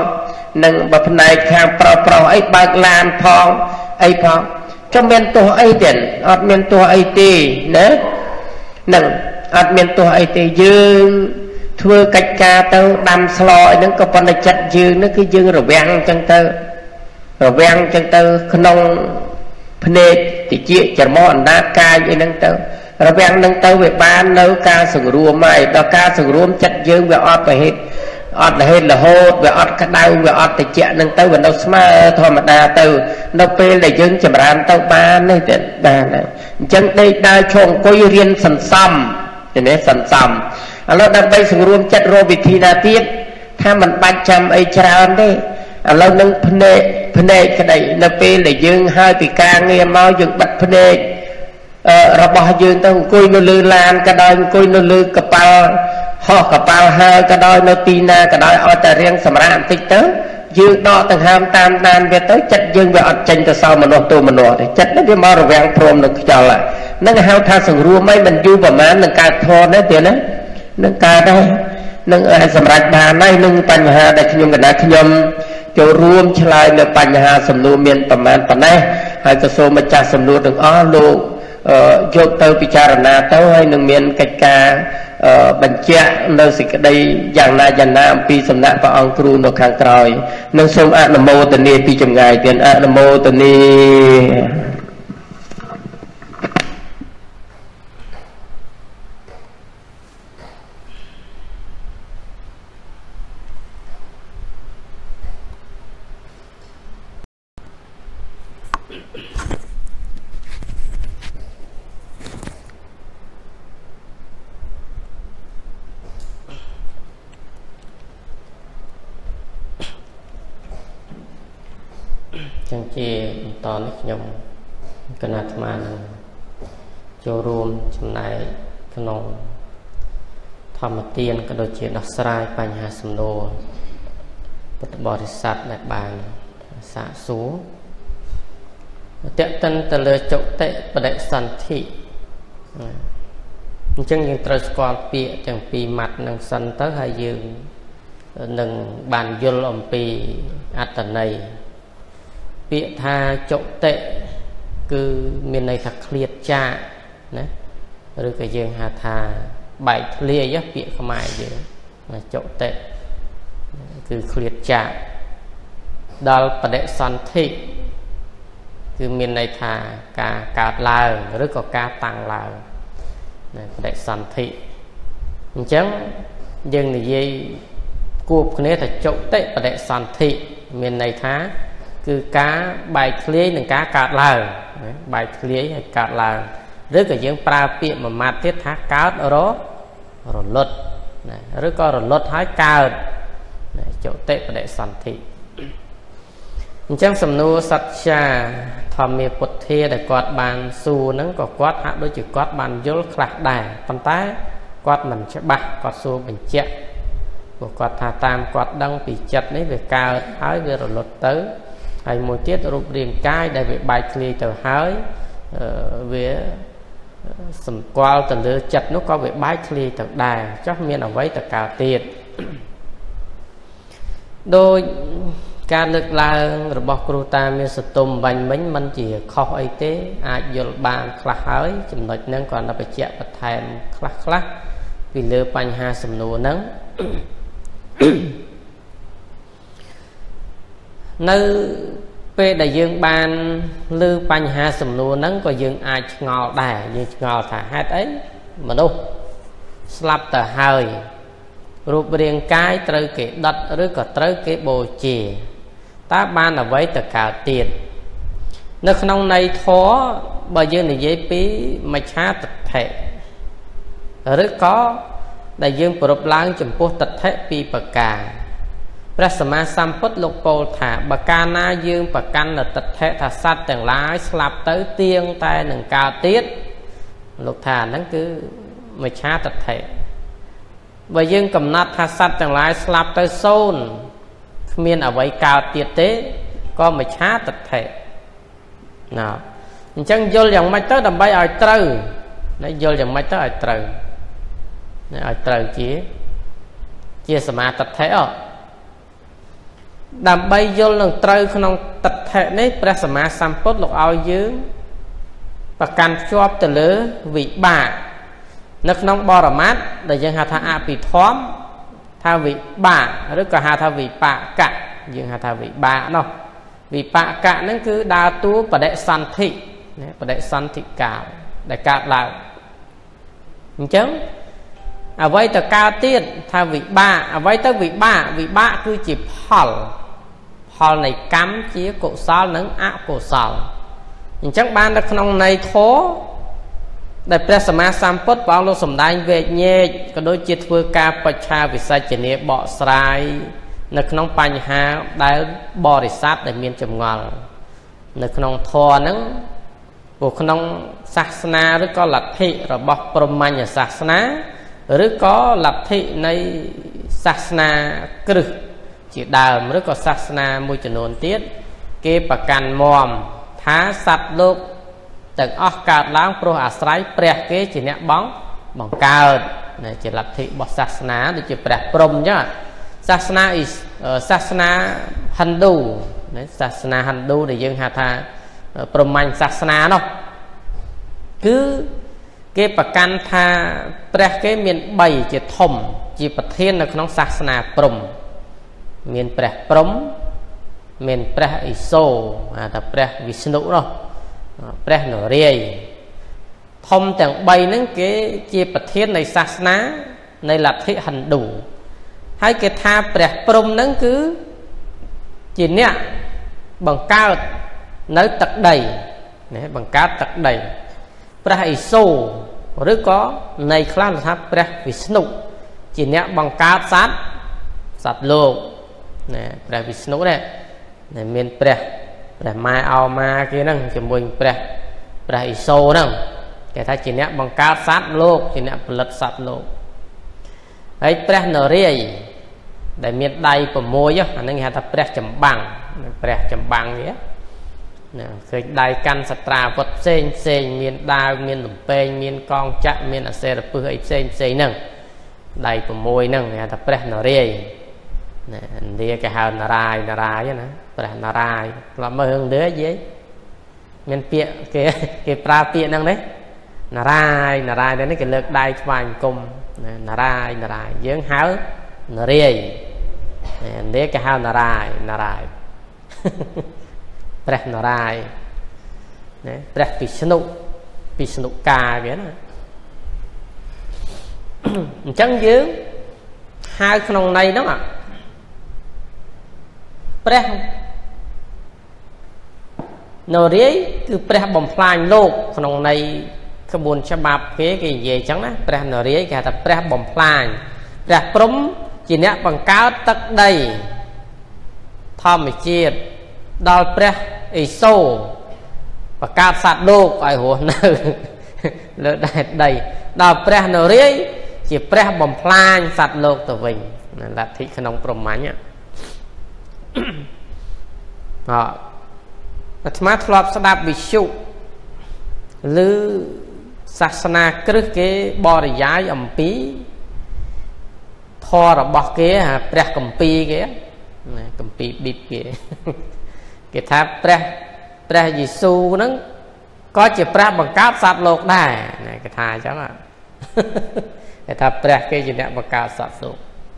នឹងបើផ្នែកខាងប្រុសប្រុសអីបើកឡានផងអីផងចាំមានទោះអីទៀតអត់មានទោះអីទេណានឹងអត់មានទោះអីទេយើងធ្វើកិច្ចការទៅដាំស្លអីហ្នឹងក៏ប៉ុន្តែចិត្តយើងនេះគឺយើងរវាំងអញ្ចឹងទៅរវាំងអញ្ចឹងទៅក្នុងភ្នែកតិចច្រមុះអណ្ដាតកាយអីហ្នឹងទៅរវាំងហ្នឹងទៅវាបាននៅការសង្រួមហើយដល់ការសង្រួមចិត្តយើងវាអត់ប្រហេតុអត់រហេតុរហូតវាអត់ក្តៅវាអត់តិចហ្នឹងទៅវានៅស្មើធម្មតាទៅនៅពេលដែលយើងចម្រើនទៅបាននេះទៅបានហើយអញ្ចឹងដេកដើរឈរអង្គុយរៀនសន្សំនេះសន្សំឥឡូវដើម្បីសង្រួមចិត្តរកវិធីណាទៀតថាมันបាច់ចាំអីច្រើនទេឥឡូវនឹងភ្នែកភ្នែកក្តីនៅពេលដែលយើងហើយពីការងារមកយើងបិទភ្នែករបស់យើងទៅអង្គុយនៅលើឡានក៏ដោយអង្គុយនៅលើកប៉ាល់ហោះកប៉ាល់ហើរក៏ដោយនៅទីណាក៏ដោយឲ្យតែរៀងសម្រាប់បន្តិចទៅយើងដកដង្ហើមតាមដានវាទៅចិត្តយើងវាអត់ចេញទៅសោមនុស្សទៅមនុស្សទេចិត្តនេះវាមករវាំងព្រមនឹងខ្យល់ហ្នឹងហៅថាសង្រួមអីមិនយូរប្រហែលនឹងកើតធនទេទៀតណានឹងកើតដែរនឹងសម្រាប់បានហើយនឹងបញ្ហាដែលខ្ញុំកណ្ដាលខ្ញុំចូលរួមឆ្លើយនៅបញ្ហាសំណួរមានប្រមាណប៉ុណ្ណេះហើយក៏សូមម្ចាស់សំណួរទាំងអស់លោកយកទៅពិចារណាទៅហើយនឹងមានកិច្ចការបញ្ជាក់នៅសេចក្តីយ៉ាងណាយ៉ាងណាអំពីសំណាក់ព្រះអង្គគ្រូនៅខាងក្រោយនឹងសូមអនុមោទនាពីចម្ងាយទៀតអនុមោទនាចឹងជាបន្តនេះខ្ញុំគណៈអាត្មានឹងចូលរួមចំណែកក្នុងធម្មទានក៏ដូចជាដោះស្រាយបញ្ហាសំណួរពុទ្ធបរិស័ទដែលបានសាកសួរតេតិនទៅលើចុតិបដិសន្ធិអញ្ចឹងយើងត្រូវស្គាល់ពាក្យទាំងពីរម៉ាត់នឹងសិនទៅហើយយើងនឹងបានយល់អំពីអត្ថន័យពាក្យថាចុតិគឺមានន័យថាឃ្លាតចាកណាឬក៏យើងហៅថាបែកធ្លាយពាក្យខ្មែរយើងចុតិគឺឃ្លាតចាកដល់បដិសន្ធិគឺមានន័យថាការកើតឡើងឬក៏ការតាំងឡើងណាបដិសន្ធិអញ្ចឹងយើងនិយាយគួបគ្នាថាចុតិបដិសន្ធិមានន័យថាគឺការបែកធ្លាយនឹងការកើតឡើងបែកធ្លាយហើយកើតឡើងឬក៏យើងប្រើពាក្យមួយម៉ាត់ទៀតថាកើតររលត់ណាឬក៏រលត់ហើយកើតណាចុតិបដិសន្ធិអញ្ចឹងសំណួរសច្ចាធម្មាពុទ្ធាដែលគាត់បានសួរហ្នឹងក៏គាត់ហាក់ដូចជាគាត់បានយល់ខ្លះដែរប៉ុន្តែគាត់មិនច្បាស់គាត់សួរបញ្ជាក់ព្រោះគាត់ថាតាមគាត់ដឹងពីចិត្តនេះវាកើតហើយវារលត់ទៅហើយមួយទៀតរូបរាងកាយដែលវាបែកធ្លាយទៅហើយវាសម្គាល់ទៅលើចិត្តនោះក៏វាបែកធ្លាយទៅដែរចុះមានអ្វីទៅកើតទៀតដោយការលើកឡើងរបស់គ្រូតាមានសតុំបាញ់មិញមិនជាខុសអីទេអាចយល់បានខ្លះហើយចំណុចហ្នឹងគាត់ទៅបញ្ជាក់បន្ថែមខ្លះខ្លះពីលើបញ្ហាសំណួរហ្នឹងនៅពេលដែលយើងបានលើបញ្ហាសំណួរហ្នឹងក៏យើងអាចឆ្ងល់ដែរយើងឆ្ងល់ថាហេតុអីមនុស្សស្លាប់ទៅហើយរូបរាងកាយត្រូវគេដុតឬក៏ត្រូវគេបូជាតើបានអ្វីទៅកើតទៀតនៅក្នុងន័យធម៌បើយើងនិយាយពីមច្ឆាទិដ្ឋិឬក៏ដែលយើងប្រពឡើងចំពោះទិដ្ឋិពីរប្រការព្រះសម្មាសម្ពុទ្ធលោកពោលថាបើកាលណាយើងប្រកាន់ទិដ្ឋិថាសត្វទាំងឡាយស្លាប់ទៅទៀងតែនឹងកើតទៀតលោកថាហ្នឹងគឺមច្ឆាទិដ្ឋិបើយើងកំណត់ថាសត្វទាំងឡាយស្លាប់ទៅសូន្យគ្មានអ្វីកើតទៀតទេក៏មច្ឆាទិដ្ឋិណាអញ្ចឹងយល់យ៉ាងម៉េចទៅដើម្បីឲ្យត្រូវណាយល់យ៉ាងម៉េចទៅឲ្យត្រូវណាឲ្យត្រូវជាជាសមាទិដ្ឋិអ đàm bay vô lần trâu không tật thể nàyព្រះសម្មាសម្ពុទ្ធលោកឲ្យយើងប្រកាន់ភ្ជាប់ទៅលើវិបាកនៅក្នុងបរមត្ថដែលយើងហៅថាអភិធម្មថាវិបាកឬក៏ហៅថាវិបាកៈយើងហៅថាវិបាកនោះវិបាកៈហ្នឹងគឺដើរតួបដិសន្ធិបដិសន្ធិកាលដែលកើតឡើងអញ្ចឹងអ្វីទៅកើតទៀតថាវិបាកអ្វីទៅវិបាកវិបាកគឺជាផលផលនៃកម្មជាកុសលនិងអកុសលអញ្ចឹងបាននៅក្នុងន័យធម៌ដែលព្រះសម្មាសម្ពុទ្ធព្រះអង្គលោកសម្ដែងវេកញែកក៏ដូចជាធ្វើការបច្ឆាវិសច្ចនាបកស្រាយនៅក្នុងបញ្ហាដែលបរិស័ទដែលមានចម្ងល់នៅក្នុងធម៌ហ្នឹងព្រោះក្នុងសាសនាឬក៏លទ្ធិរបស់ព្រហ្មញ្ញសាសនាឬក៏លទ្ធិនៃសាសនាគ្រឹះជាដើមឬក៏សាសនាមួយចំនួនទៀតគេប្រកាន់មមថាសត្វលោកទាំងអស់កើតឡើងព្រោះអាស្រ័យព្រះគេជាអ្នកបងបង្កើតជាលទ្ធិរបស់សាសនាដូចជាព្រះព្រហ្មអញ្ចឹងសាសនាសាសនាហិណ្ឌូសាសនាហិណ្ឌូដែលយើងហៅថាព្រហ្មញ្ញសាសនានោះគឺគេប្រកាន់ថាព្រះគេមានបីជាធំជាប្រធាននៅក្នុងសាសនាព្រហ្មមានព្រះព្រហ្មមានព្រះឥសូរថាព្រះវិស្ណុនោះព្រះនរាយណ៍ធំទាំងបីហ្នឹងគេជាប្រធាននៃសាសនានៃលទ្ធិហិណ្ឌូហើយគេថាព្រះព្រហ្មហ្នឹងគឺជាអ្នកបង្កើតនៅទឹកដីណាបង្កើតទឹកដីព្រះឥសូរឬក៏នៃខ្លះថាព្រះវិស្ណុជាអ្នកបង្កើតសត្វសត្វលោកណាព្រះវិស្ណុនេះដែលមានព្រះព្រះម៉ែអោម៉ាគេហ្នឹងជាមួយព្រះព្រះឥសូរហ្នឹងគេថាជាអ្នកបង្កើតសត្វលោកជាអ្នកផលិតសត្វលោកហើយព្រះនរាយណ៍ដែលមានដៃ៦អាហ្នឹងគេហៅថាព្រះចម្បាំងព្រះចម្បាំងនេះណាឃើញដៃកាន់សត្រាវុធផ្សេងផ្សេងមានដាវមានលំពេងមានកងចក្រមានអសេរពឹសអីផ្សេងផ្សេងហ្នឹងដៃ៦ហ្នឹងគេហៅថាព្រះនរាយណ៍ណាឥណ្ឌាគេហៅនារាយនារាយណាព្រះនារាយធ្លាប់មើលរឿងនេះយីមានពាក្យគេគេប្រើពាក្យហ្នឹងទេនារាយនារាយនេះគេលើកដៃថ្វាយអង្គមនារាយនារាយយើងហៅនារាយឥណ្ឌាគេហៅនារាយនារាយព្រះនារាយណាព្រះវិស្ណុវិស្ណុកាគេណាអញ្ចឹងយើងហៅក្នុងន័យហ្នឹងព្រះនរាយណ៍គឺព្រះបំផ្លាញលោកក្នុងន័យក្បួនច្បាប់គេគេនិយាយអញ្ចឹងណាព្រះនរាយណ៍គេហៅថាព្រះបំផ្លាញព្រះព្រហ្មជាអ្នកបង្កើតទឹកដីធម្មជាតិដល់ព្រះឥសូរបង្កើតសត្វលោកឲ្យរស់នៅលើដែនដីដល់ព្រះនរាយណ៍ជាព្រះបំផ្លាញសត្វលោកទៅវិញលទ្ធិក្នុងព្រហ្មញ្ញអអាត្មាធ្លាប់ស្ដាប់វិទ្យុឬសាសនាគ្រឹះគេបរិយាយអំពីធម៌របស់គេព្រះគម្ពីរគេណាគម្ពីរប៊ីបគេគេថាព្រះព្រះយេស៊ូវហ្នឹងក៏ជាព្រះបង្កើតសត្វលោកដែរណាគេថាអញ្ចឹងគេថាព្រះគេជាអ្នកបង្កើតសត្វលោក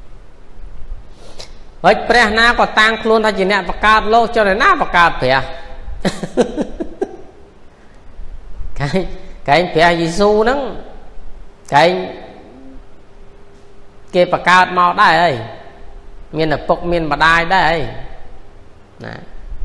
ហើយព្រះណាក៏តាំងខ្លួនថាជាអ្នកបង្កើតលោកចុះណាបង្កើតព្រះកែកែព្រះយេស៊ូវហ្នឹងកែគេបង្កើតមកដែរហើយមានឪពុកមានម្ដាយដែរហើយណា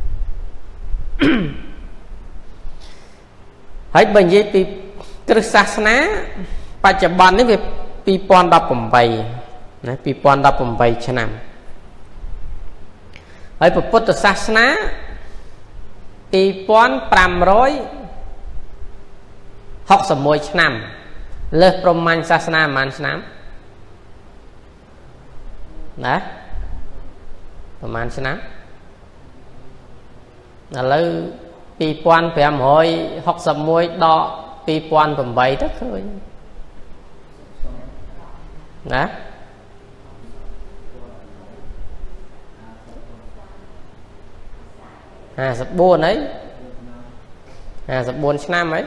ហើយបើនិយាយពីគ្រឹះសាសនាបច្ចុប្បន្ននេះវាពីរពាន់ដប់ប្រាំណាពីរពាន់ដប់ប្រាំឆ្នាំហើយពុទ្ធសាសនាពីរពាន់ប្រាំរយហុកសិបមួយឆ្នាំលើសព្រហ្មញ្ញសាសនាប្រហែលឆ្នាំណាប្រហែលឆ្នាំឥឡូវពីរពាន់ប្រាំរយហុកសិបមួយដកពីរពាន់ប្រាំបីទៅឃើញណាห้าสิบbốn ấyห้าสิบbốnឆ្នាំấy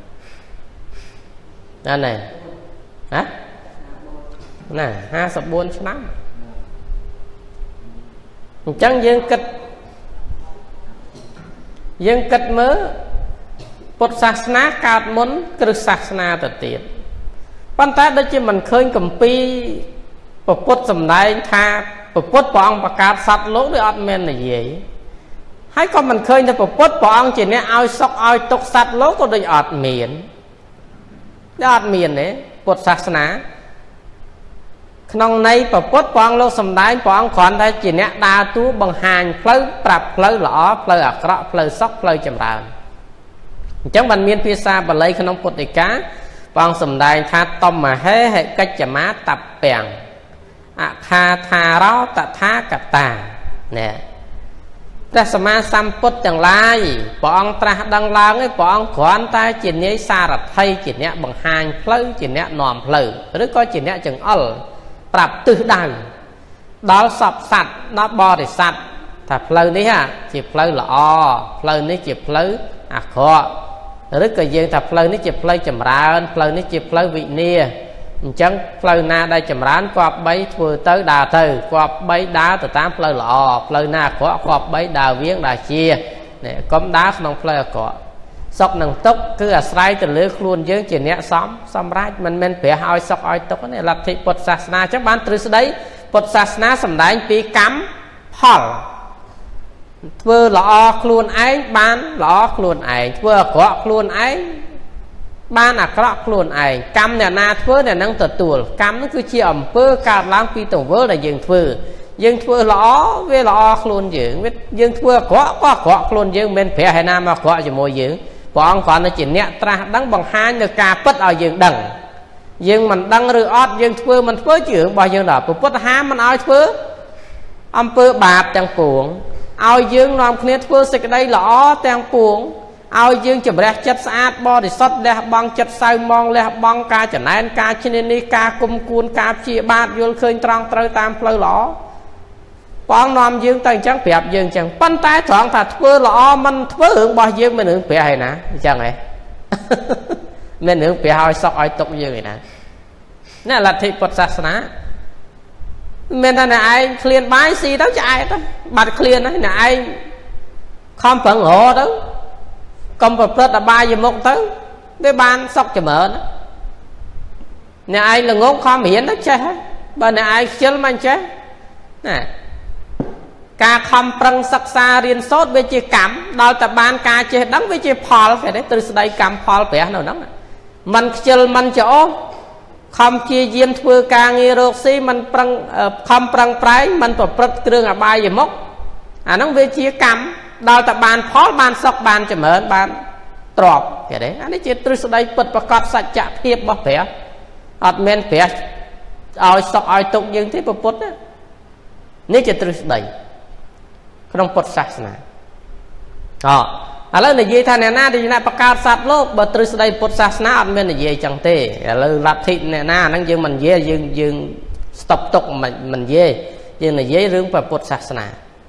นั่นnày hả nèห้าสิบbốnឆ្នាំchẳng dương kịch dương kịch mớ Phật sát ná cao muốn cứ sát ná tự tiết Bạn ta đó chứ mình khơi cầm pi Phật Phật xâm đáy tha Phật Phật bỏ ông bà cát sát lỗ để ọt men là gì hay còn mình khơi Phật Phật bỏ ông chỉ nè ai sọc ai tục sát lỗ có đôi ọt miền để ọt miền đấy Phật sát ná Nông này Phật Phật bỏ ông lỗ xâm đáy bỏ ông khoản đây chỉ nè đa tú bằng hàng phơi Prap phơi lõ phơi ạc rõ phơi sọc phơi chầm rào Chẳng bằng miền phía xa bà lấy khả nông Phật cá Bọn xâm đáy tha tông mà hế hệ cách chả má tập bèng À tha tha rõ tạ tha cà tà Nè Đã xa má xăm Phật chẳng lai Bọn ta đăng lang ấy Bọn khoản ta chỉ nhé xa rạch thay Chỉ nhé bằng hàng phơi Chỉ nhé nòm phơi Rồi có chỉ nhé chẳng ớl Prap tư đằng Đó sọp sạch Nó bò để sạch Thà phơi ní ha Chỉ phơi là o Phơi ní chỉ phơi À khó Rất là dương ta phơi ní chỉ phơi chầm rán Phơi ní chỉ phơi vị nia Chẳng phơi na đây chầm rán Qua bấy vừa tới đà từ Qua bấy đá từ tám phơi lọ Phơi na khó qua bấy đà viếng đà chia Nè cấm đá không phơi là có Sọc nâng tốc cứ là sài từ lưới luôn dương chỉ nẹ xóm Xóm rách mình mình phải hỏi sọc hỏi tốc này là thị Phật sát na chắc bán từ đấy Phật sát na xâm đánh phí cắm Phol Vừa lọ luôn ấy bán lọ luôn ấy Vừa có luôn ấy Bán à có luôn ấy Cắm nè na vừa nè nâng tờ tùa Cắm nó cứ chia ẩm vừa cao láng phí tổng vừa là dương vừa Dương vừa lọ với lọ luôn dương Dương vừa có có có luôn dương Bên phía hay nam mà có cho môi dương Bọn còn nó chỉ nẹ tra đăng bằng hai người ca bất ở dương đằng Dương mình đăng rư ót dương vừa mình vừa chưởng bao dương đó Phụ bất há mình oi vừa Ông vừa bạp chẳng cuộn Ôi dương nòm khné thưa xích đây lõ tên buông Ôi dương chùm rẽ chất sát bò để sót lẹ băng chất sao mong lẹ băng ca chẳng nên ca trên đi ca cung cuốn ca chia bát vô khơi trăng trơi tam phơi lõ Bọn nòm dương tầng chẳng phẹp dương chẳng Bắn tay thoảng thật thưa lõ mình thưa hưởng bò dương mình hưởng phẹp hay nè Chẳng này Mình hưởng phẹp hỏi sọc oi tục dương này nè Nè là thị Phật sát ná Mình ta này ai khliên bái xì đó chạy đó Bạch khliên ấy này ai Không phận hộ đó Không phật phật là ba giờ một tới Cái ban sọc cho mở đó Này ai là ngôn không hiến đó chứ Bà này ai chân mình chứ Nè Ca không prăng sắc xa riêng sốt với chì cắm Đó ta ban ca chê đắng với chì phol Phải đấy từ đây cắm phol bẻ nào đó Mình chân mình chỗ Không chia diêm thưa ca nghi rốt xí Mình không prăng trái Mình phải prất krương ở ba giờ mốc À nó về chia cắm Đó ta bàn phó bàn sọc bàn cho mớn bàn Trọp Cái đấy Anh ấy chia từ đây bật bà cọt sạch chạ thiệp bó phẻ Ất men phẻ Ôi sọc ôi tục dương thế bà bút á Nếu chia từ đây Không bút sạch nè Đó À lời này dây thà nè na thì nè bà cao sát lốt Bà từ đây bút sát ná át men là dây chẳng tê À lời lạp thịt nè na Nâng dương mình dê dương dương Stop tục mình dê Dương là dê rương bà bút sát ná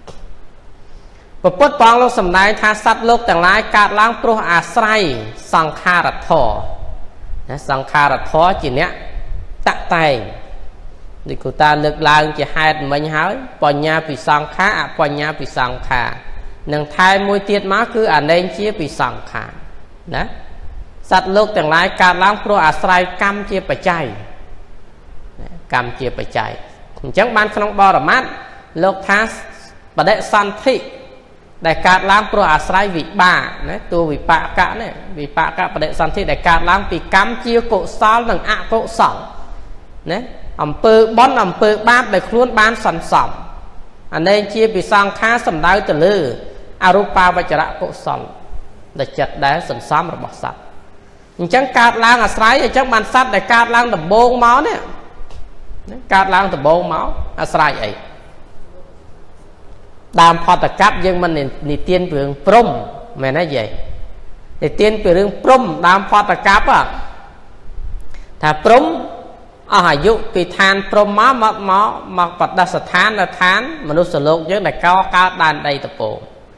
Bà bút bóng lúc xâm đáy tha sát lốt Tàng lái cát láng pro à sray Sang kha rạch thỏ Sang kha rạch thỏ chỉ nè Tạc tay Thì cô ta lựcឡើងជាហេតុមិញហើយបញ្ញាពីសង្ខាអបញ្ញាពីសង្ខានឹងថែមួយទៀតមកគឺអាលែងជាពីសង្ខាណាសត្វលោកទាំងឡាយកើតឡើងព្រោះអាស្រ័យកម្មជាបច្ច័យកម្មជាបច្ច័យអញ្ចឹងបានក្នុងបរមត្ថលោកថាបដិសន្ធិដែលកើតឡើងព្រោះអាស្រ័យវិបាកណាតួវិបាកៈនេះវិបាកៈបដិសន្ធិដែលកើតឡើងពីកម្មជាកុសលនិងអកុសលណាអំពើបន់អំពើបាបដែលខ្លួនបានសន្សំអានេះជាពីសង្ខារសំដៅទៅលើអរូបាវចរៈកុសលដែលចិត្តដែលសន្សំរបស់សត្វអញ្ចឹងកើតឡើងអាស្រ័យអញ្ចឹងបានសត្វដែលកើតឡើងដំបូងមកនេះកើតឡើងដំបូងមកអាស្រ័យអីដើមផតកັບយើងមិននិទានពីរឿងព្រំមែនទេយាយនិទានពីរឿងព្រំដើមផតកັບថាព្រំអស់អាយុពីឋានព្រំមកមកមកមកបដិស្ថាននៅឋានមនុស្សលោកយើងដែលកោកើតដែនដីតពោហ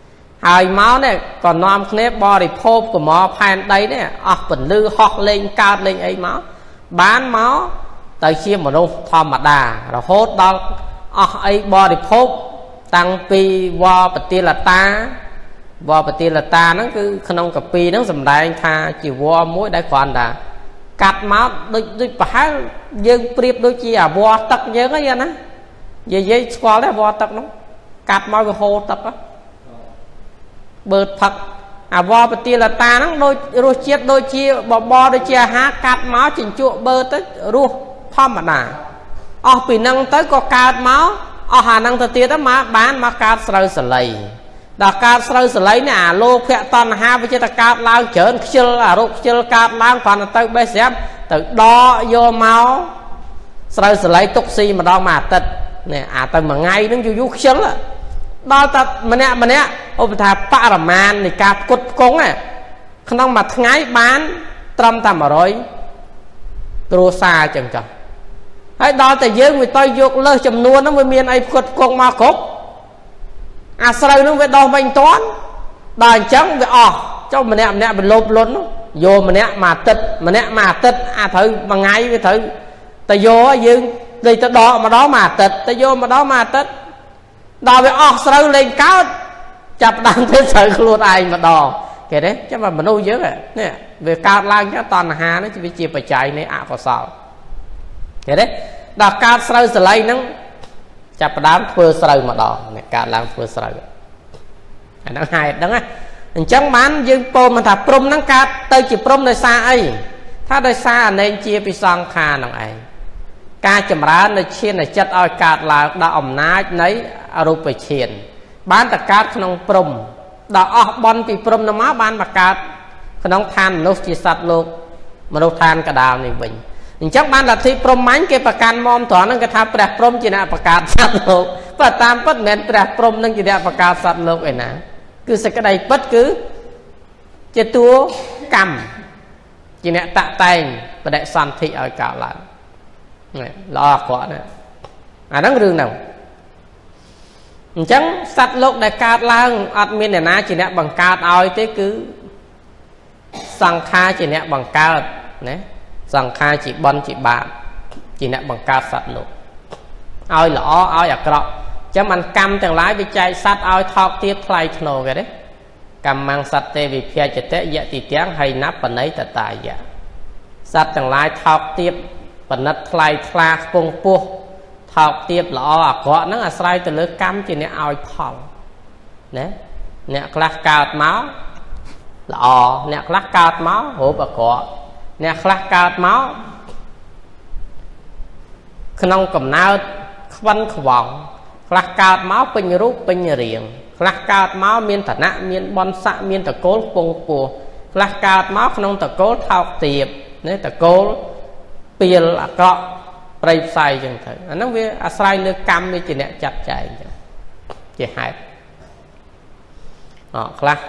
ហើយមកនេះក៏នាំគ្នាបរិភោគកុំផែនដីនេះអស់ពលឺហោះលេងកើតលេងអីមកបានមកទៅជាមនុស្សធម្មតារហូតដល់អស់អីបរិភោគតាំងពីវបតិលតាវបតិលតាហ្នឹងគឺក្នុងកាពីហ្នឹងសម្ដែងថាជាវមួយដែលគ្រាន់តែកាត់មកដូចដូចប្រហែលយើងប្រៀបដូចជាអាវទឹកយើងហ្នឹងណានិយាយស្គាល់ទេវទឹកហ្នឹងកាត់មកវាហូរទឹកបើផឹកអាវបតិលតាហ្នឹងដូចរសជាតិដូចជាបបរដូចជាអាហារកាត់មកចិញ្ចក់បើទៅរសធម្មតាអស់ពីហ្នឹងទៅក៏កើតមកអស់អាហ្នឹងទៅទៀតមកបានមកកើតស្រូវសលៃដល់កើតស្រូវសលៃនេះអាលោភៈតណ្ហាវាចេះតែកើតឡើងច្រើនខ្ជិលអារោគខ្ជិលកើតឡើងគ្រាន់តែទៅបេះស្រាប់ទៅដកយកមកស្រូវសលៃទុកស៊ីម្ដងមួយអាទិត្យនេះអាទៅមួយថ្ងៃហ្នឹងយូរយូរខ្ជិលដល់តែម្នាក់ម្នាក់ឧបថាបរិមាណនៃការផ្គត់ផ្គង់ក្នុងមួយថ្ងៃបានត្រឹមតែមួយរយគ្រួសារអញ្ចឹងចុះហើយដល់តែយើងវាទៅយកលើសចំនួនហ្នឹងវាមានអីផ្គត់ផ្គង់មកគ្រប់អាស្រូវហ្នឹងវាដោះវិញតាន់ដល់អញ្ចឹងវាអស់ចុះម្នាក់ម្នាក់វាលោភលន់យកម្នាក់មួយអាទិត្យម្នាក់មួយអាទិត្យអាត្រូវមួយថ្ងៃវាត្រូវតែយកយើងលេទៅដកម្ដងមួយអាទិត្យទៅយកម្ដងមួយអាទិត្យដល់វាអស់ស្រូវលេងកើតចាប់ដើមទៅស្រូវខ្លួនឯងម្ដងគេទេចាំតែមនុស្សយើងនេះវាកើតឡើងចឹងតណ្ហានេះវាជាបច្ច័យនៃអកុសលគេទេដល់កើតស្រូវសលៃហ្នឹងចាប់ផ្ដើមធ្វើស្រូវម្ដងនេះកើតឡើងធ្វើស្រូវអាហ្នឹងហេតុហ្នឹងណាអញ្ចឹងបានយើងពោលមកថាព្រំហ្នឹងកើតទៅជាព្រំដោយសារអីថាដោយសារអនេជាពិសង្ខារហ្នឹងឯងការចម្រើននៅឈានចិត្តឲ្យកើតឡើងដល់អំណាចនៃអរូបឈានបានតែកើតក្នុងព្រំដល់អស់បន់ពីព្រំហ្នឹងមកបានមកកើតក្នុងឋានមនុស្សជាសត្វលោកមនុស្សឋានកដាលនេះវិញអញ្ចឹងបានលទ្ធិព្រហ្មញ្ញគេប្រកាន់មមត្រង់ហ្នឹងគេថាព្រះព្រំជាអ្នកបង្កើតសត្វលោកប៉ុន្តែតាមពិតមិនមែនព្រះព្រំនឹងជាអ្នកបង្កើតសត្វលោកឯណាគឺសេចក្តីពិតគឺជាតួកម្មជាអ្នកតាក់តែងបដិសន្ធិឲ្យកើតឡើងល្អអាក្រក់ណាអាហ្នឹងរឿងហ្នឹងអញ្ចឹងសត្វលោកដែលកើតឡើងអត់មានអ្នកណាជាអ្នកបង្កើតឲ្យទេគឺសង្ខារជាអ្នកបង្កើតណាសង្ខារជាបុណ្យជាបាបជាអ្នកបង្កើតសត្វលោកឲ្យល្អឲ្យអាក្រក់ចឹងបានកម្មទាំងឡាយវាចែកសត្វឲ្យថោកទាបថ្លៃថ្នូរគេទេកម្មងសត្វទេវិភយតៈយតិទាំងហើយណាបណៃតតាយៈសត្វទាំងឡាយថោកទាបបណិតថ្លៃថ្លាខ្ពង់ពោះថោកទាបល្អអាក្រក់ហ្នឹងអាស្រ័យទៅលើកម្មជាអ្នកឲ្យផលណាអ្នកខ្លះកើតមកល្អអ្នកខ្លះកើតមករូបអាក្រក់អ្នកខ្លះកើតមកក្នុងកំណើតខ្វិនខ្វងខ្លះកើតមកពេញរូបពេញរាងខ្លះកើតមកមានឋានៈមានបនស័កមានតកូលពងពោះខ្លះកើតមកក្នុងតកូលថោកទាបណាតកូលពីលអាក្រក់ប្រៃផ្សាយចឹងទៅអាហ្នឹងវាអាស្រ័យលើកម្មវាជាអ្នកចាត់ចែងចឹងជាហេតុអខ្លះ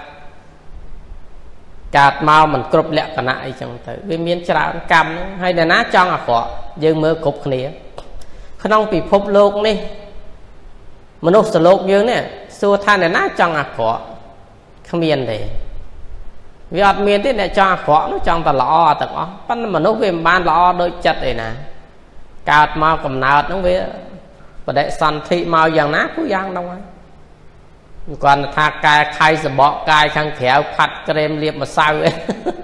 កើតមកមិនគ្រប់លក្ខណៈអីចឹងទៅវាមានច្រើនកម្មហ្នឹងហើយអ្នកណាចង់អាក្រក់យើងមើលគ្រប់គ្នាក្នុងពិភពលោកនេះមនុស្សសលោកយើងនេះសួរថាអ្នកណាចង់អាក្រក់គ្មានទេវាអត់មានទេអ្នកចង់អាក្រក់នោះចង់តែល្អទាំងអស់ប៉ុន្តែមនុស្សវាមិនបានល្អដូចចិត្តឯណាកើតមកកំណើតហ្នឹងវាបដិសន្ធិមកយ៉ាងណាគឺយ៉ាងហ្នឹងហើយគាត់ថាកែខៃសបកកាយខាងក្រៅផាត់ក្រែមលាបម្សៅណា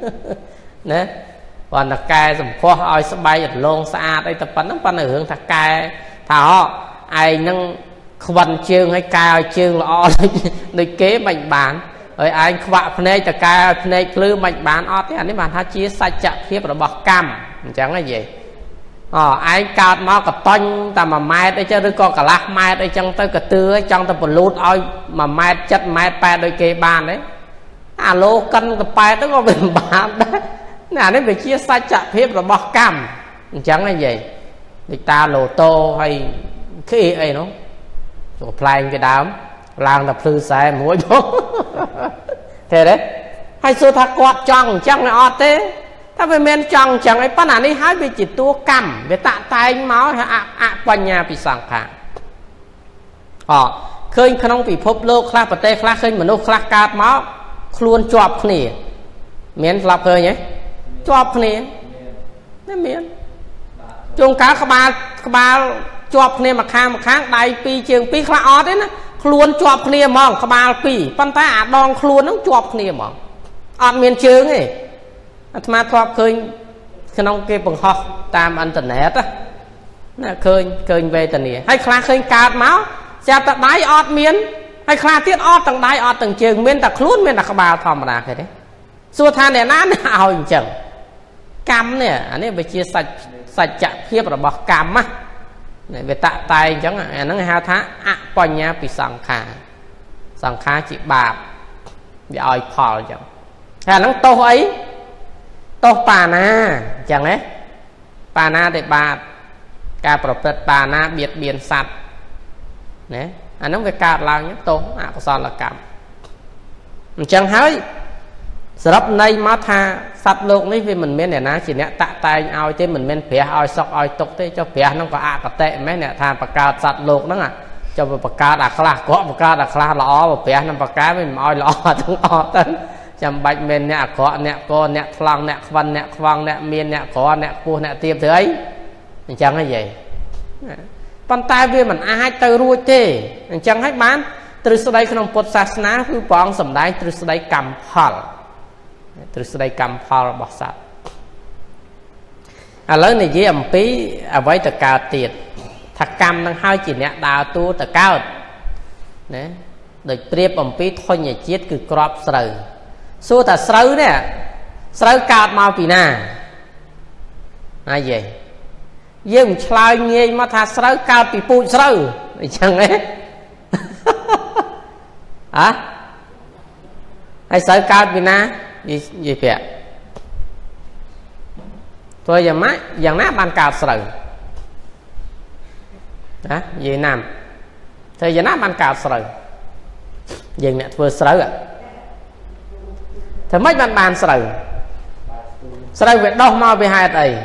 គាត់ថាកែសម្ផស្សឲ្យស្បែករលោងស្អាតអីតែប៉ុណ្្នឹងប៉ុន្តែរឿងថាកែថាហ៎ឯងហ្នឹងខ្វិនជើងឲ្យកែឲ្យជើងល្អដូចគេមិនបានហើយឯងខ្វាក់ភ្នែកតកែឲ្យភ្នែកភ្លឺមិនបានអត់ទេអានេះបានថាជាសច្ចភាពរបស់កម្មអញ្ចឹងហីយេអឯងកើតមកកតុញតែមួយម៉ែត្រអីចឹងឬក៏កន្លះម៉ែត្រអីចឹងទៅកទឿចង់ទៅពលូតឲ្យមួយម៉ែត្រចិត្តម៉ែត្រប៉ែតដូចគេបានទេអាឡូកិនកប៉ែតទៅក៏វាមិនបានដែរអានេះវាជាសច្ចភាពរបស់កម្មអញ្ចឹងហីយេដូចតាឡូតូហើយខីអីនោះចូលផ្លែងគេដើមឡើងតែភ្លឺខ្សែមួយមកទេទេហើយសួរថាគាត់ចង់អញ្ចឹងអត់ទេថាវាមានចង់អញ្ចឹងឯប៉ុន្តែនេះហើយវាជាតួកម្មវាតាក់តែងមកថាអបញ្ញាពិសង្ខារអឃើញក្នុងពិភពលោកខ្លះប្រទេសខ្លះឃើញមនុស្សខ្លះកើតមកខ្លួនជាប់គ្នាមានស្លាប់ឃើញទេជាប់គ្នានេះមានជួនកាលក្បាលក្បាលជាប់គ្នាមកខាងមកខាងដៃពីរជើងពីរខ្លះអត់ទេណាខ្លួនជាប់គ្នាហ្មងក្បាលពីរប៉ុន្តែអាដងខ្លួនហ្នឹងជាប់គ្នាហ្មងអត់មានជើងទេអាត្មាធ្លាប់ឃើញក្នុងគេបង្ហោះតាមអ៊ីនធឺណិតណាឃើញឃើញវេទនាហើយខ្លះឃើញកើតមកចាប់តែដៃអត់មានហើយខ្លះទៀតអត់ទាំងដៃអត់ទាំងជើងមានតែខ្លួនមានតែក្បាលធម្មតាគេទេសួរថាអ្នកណាឲ្យអញ្ចឹងកម្មនេះអានេះវាជាសច្ចសច្ចភាពរបស់កម្មណាវាតាក់តែងអញ្ចឹងអាហ្នឹងហៅថាអបញ្ញាពិសង្ខារសង្ខារជាបាបវាឲ្យផលអញ្ចឹងហើយអាហ្នឹងទោសអីទោសបាណាអញ្ចឹងហ៎បាណាដែលបាបការប្រព្រឹត្តបាណាបៀតបៀនសត្វណាអាហ្នឹងវាកើតឡើងទោសអកុសលកម្មអញ្ចឹងហើយសរុបន័យមកថាសត្វលោកនេះវាមិនមានអ្នកណាជាអ្នកតាក់តែងឲ្យទេមិនមែនព្រះឲ្យសុខឲ្យទុកទេចុះព្រះហ្នឹងក៏អកតេមែនអ្នកថាបង្កើតសត្វលោកហ្នឹងចុះបង្កើតអាខ្លះក៏បង្កើតអាខ្លះល្អព្រះហ្នឹងបង្កើតវាមិនឲ្យល្អទាំងអស់ទៅចាំបាច់មែនអ្នកអាក្រក់អ្នកកអ្នកថ្លង់អ្នកខ្វិនអ្នកខ្វងអ្នកមានអ្នកក្រអ្នកខ្ពស់អ្នកទាបទៅអីអញ្ចឹងហីយាយប៉ុន្តែវាមិនអាចទៅរួចទេអញ្ចឹងហើយបានទ្រឹស្ដីក្នុងពុទ្ធសាសនាគឺព្រះអង្គសម្ដែងទ្រឹស្ដីកម្មផលទ្រឹស្ដីកម្មផលរបស់សត្វឥឡូវនិយាយអំពីអ្វីទៅកើតទៀតថាកម្មនឹងហើយជាអ្នកដើរតួទៅកើតណាដូចប្រៀបអំពីធញ្ញជាតិគឺក្របស្រូវសួរថាស្រូវនេះស្រូវកើតមកពីណាណាយាយយើងឆ្លើយងាយមកថាស្រូវកើតពីពូជស្រូវអញ្ចឹងហ៎អ่ะហើយស្រូវកើតពីណានិយាយពាក់ធ្វើយ៉ាងម៉េចយ៉ាងណាបានកើតស្រូវណានិយាយណាំធ្វើយ៉ាងណាបានកើតស្រូវយើងអ្នកធ្វើស្រូវធ្វើម៉េចបានបានស្រូវស្រូវវាដុះមកពីហេតុអី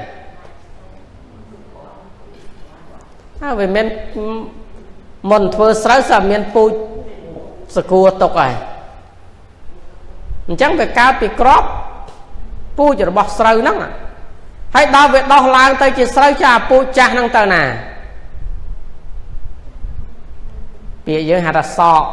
ហើយវាមានមុនធ្វើស្រូវសាមានពូជសកួរទុកហើយអញ្ចឹងវាកើតពីក្របពូជរបស់ស្រូវហ្នឹងហើយដល់វាដោះឡើងទៅជាស្រូវចាពូជចាស់ហ្នឹងទៅណាពាក្យយើងហៅថាសក់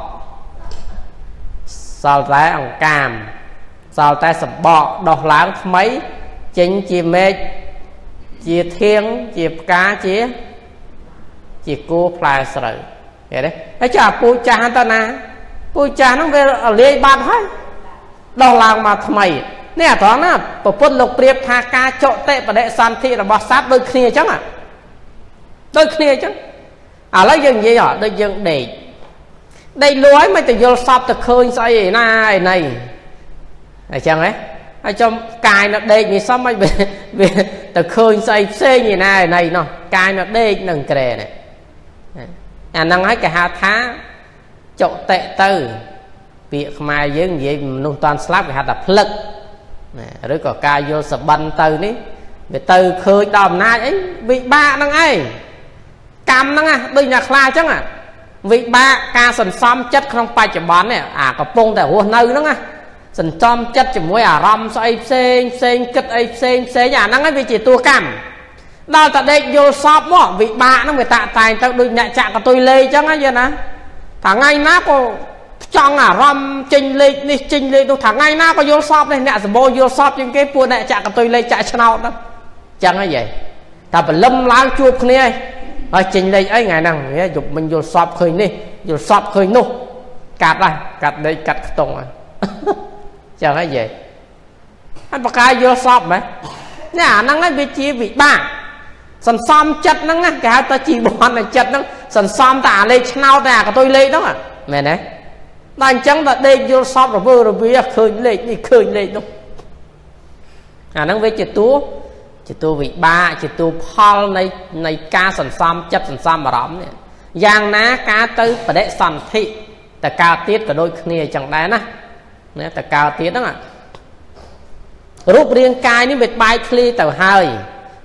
សល់តែអង្កាមសល់តែសម្បកដោះឡើងថ្មីចេញជាមេឃជាធាងជាផ្កាជាជាគោផ្លែស្រូវឃើញទេហើយចាពូជចាស់ទៅណាពូជចាស់ហ្នឹងវាលាយបាត់ហើយដោះឡើងមកថ្មីនេះអាត្រង់ណាប្រពុតលោកប្រៀបថាការចុតិបដិសន្ធិរបស់សត្វដូចគ្នាអញ្ចឹងដូចគ្នាអញ្ចឹងឥឡូវយើងនិយាយដូចយើងដេកដេកលួយមិនទៅយល់សពទៅឃើញស្អីឯណាឯណីអញ្ចឹងហ៎ហើយចំកាយនៅដេកនេះសមមិនវាទៅឃើញស្អីផ្សេងឯណាឯណីនោះកាយនៅដេកនឹងក្រែនេះអាហ្នឹងហើយគេហៅថាចុតិទៅពាក្យខ្មែរយើងនិយាយមនុស្សតាន់ស្លាប់គេហៅថាផ្លឹកឬក៏ការយល់សបិនទៅនេះវាទៅឃើញដល់អំណាចអីវិបាកហ្នឹងឯងកម្មហ្នឹងដូចអ្នកខ្លាអញ្ចឹងវិបាកការសន្សំចិត្តក្នុងបច្ចុប្បន្ននេះអាកំពុងតែរស់នៅហ្នឹងសន្សំចិត្តជាមួយអារម្មណ៍ស្អីផ្សេងផ្សេងគិតអីផ្សេងផ្សេងអាហ្នឹងឯងវាជាតួកម្មដល់តែដេកយល់សពមកវិបាកហ្នឹងវាតាក់តែងទៅដូចអ្នកចាក់កតុយលេអញ្ចឹងណាយល់ណាថ្ងៃណាក៏ចង់អារម្មណ៍ចេញលេខនេះចេញលេខនោះថ្ងៃណាក៏យល់សពនេះអ្នកសម្បូរយល់សពជាងគេពួកអ្នកចាក់កតុយលេខចាក់ឆ្នោតហ្នឹងអញ្ចឹងហីតែបលឹមឡើងជួបគ្នាហើយចេញលេខអីថ្ងៃហ្នឹងយប់មិនយល់សពឃើញនេះយល់សពឃើញនោះកាត់ហើយកាត់លេខកាត់ខ្ទង់ហើយអញ្ចឹងហីហើយបកាយយល់សពមែននេះអាហ្នឹងវាជាវិបាកសន្សំចិត្តហ្នឹងណាគេហៅថាជីវ័ននៃចិត្តហ្នឹងសន្សំតែអាលេខឆ្នោតតែអាកតុយលេខហ្នឹងមែនទេដល់អញ្ចឹងដល់ដេកយល់សពរវើរវាឃើញលេខនេះឃើញលេខនោះអាហ្នឹងវាជាតួជាតួវិបាកជាតួផលនៃនៃការសន្សំចិត្តសន្សំអារម្មណ៍នេះយ៉ាងណាការទៅបដិសន្ធិតើកើតទៀតក៏ដូចគ្នាអញ្ចឹងដែរណាណាតើកើតទៀតហ្នឹងរូបរាងកាយនេះវាបែកធ្លាយទៅហើយ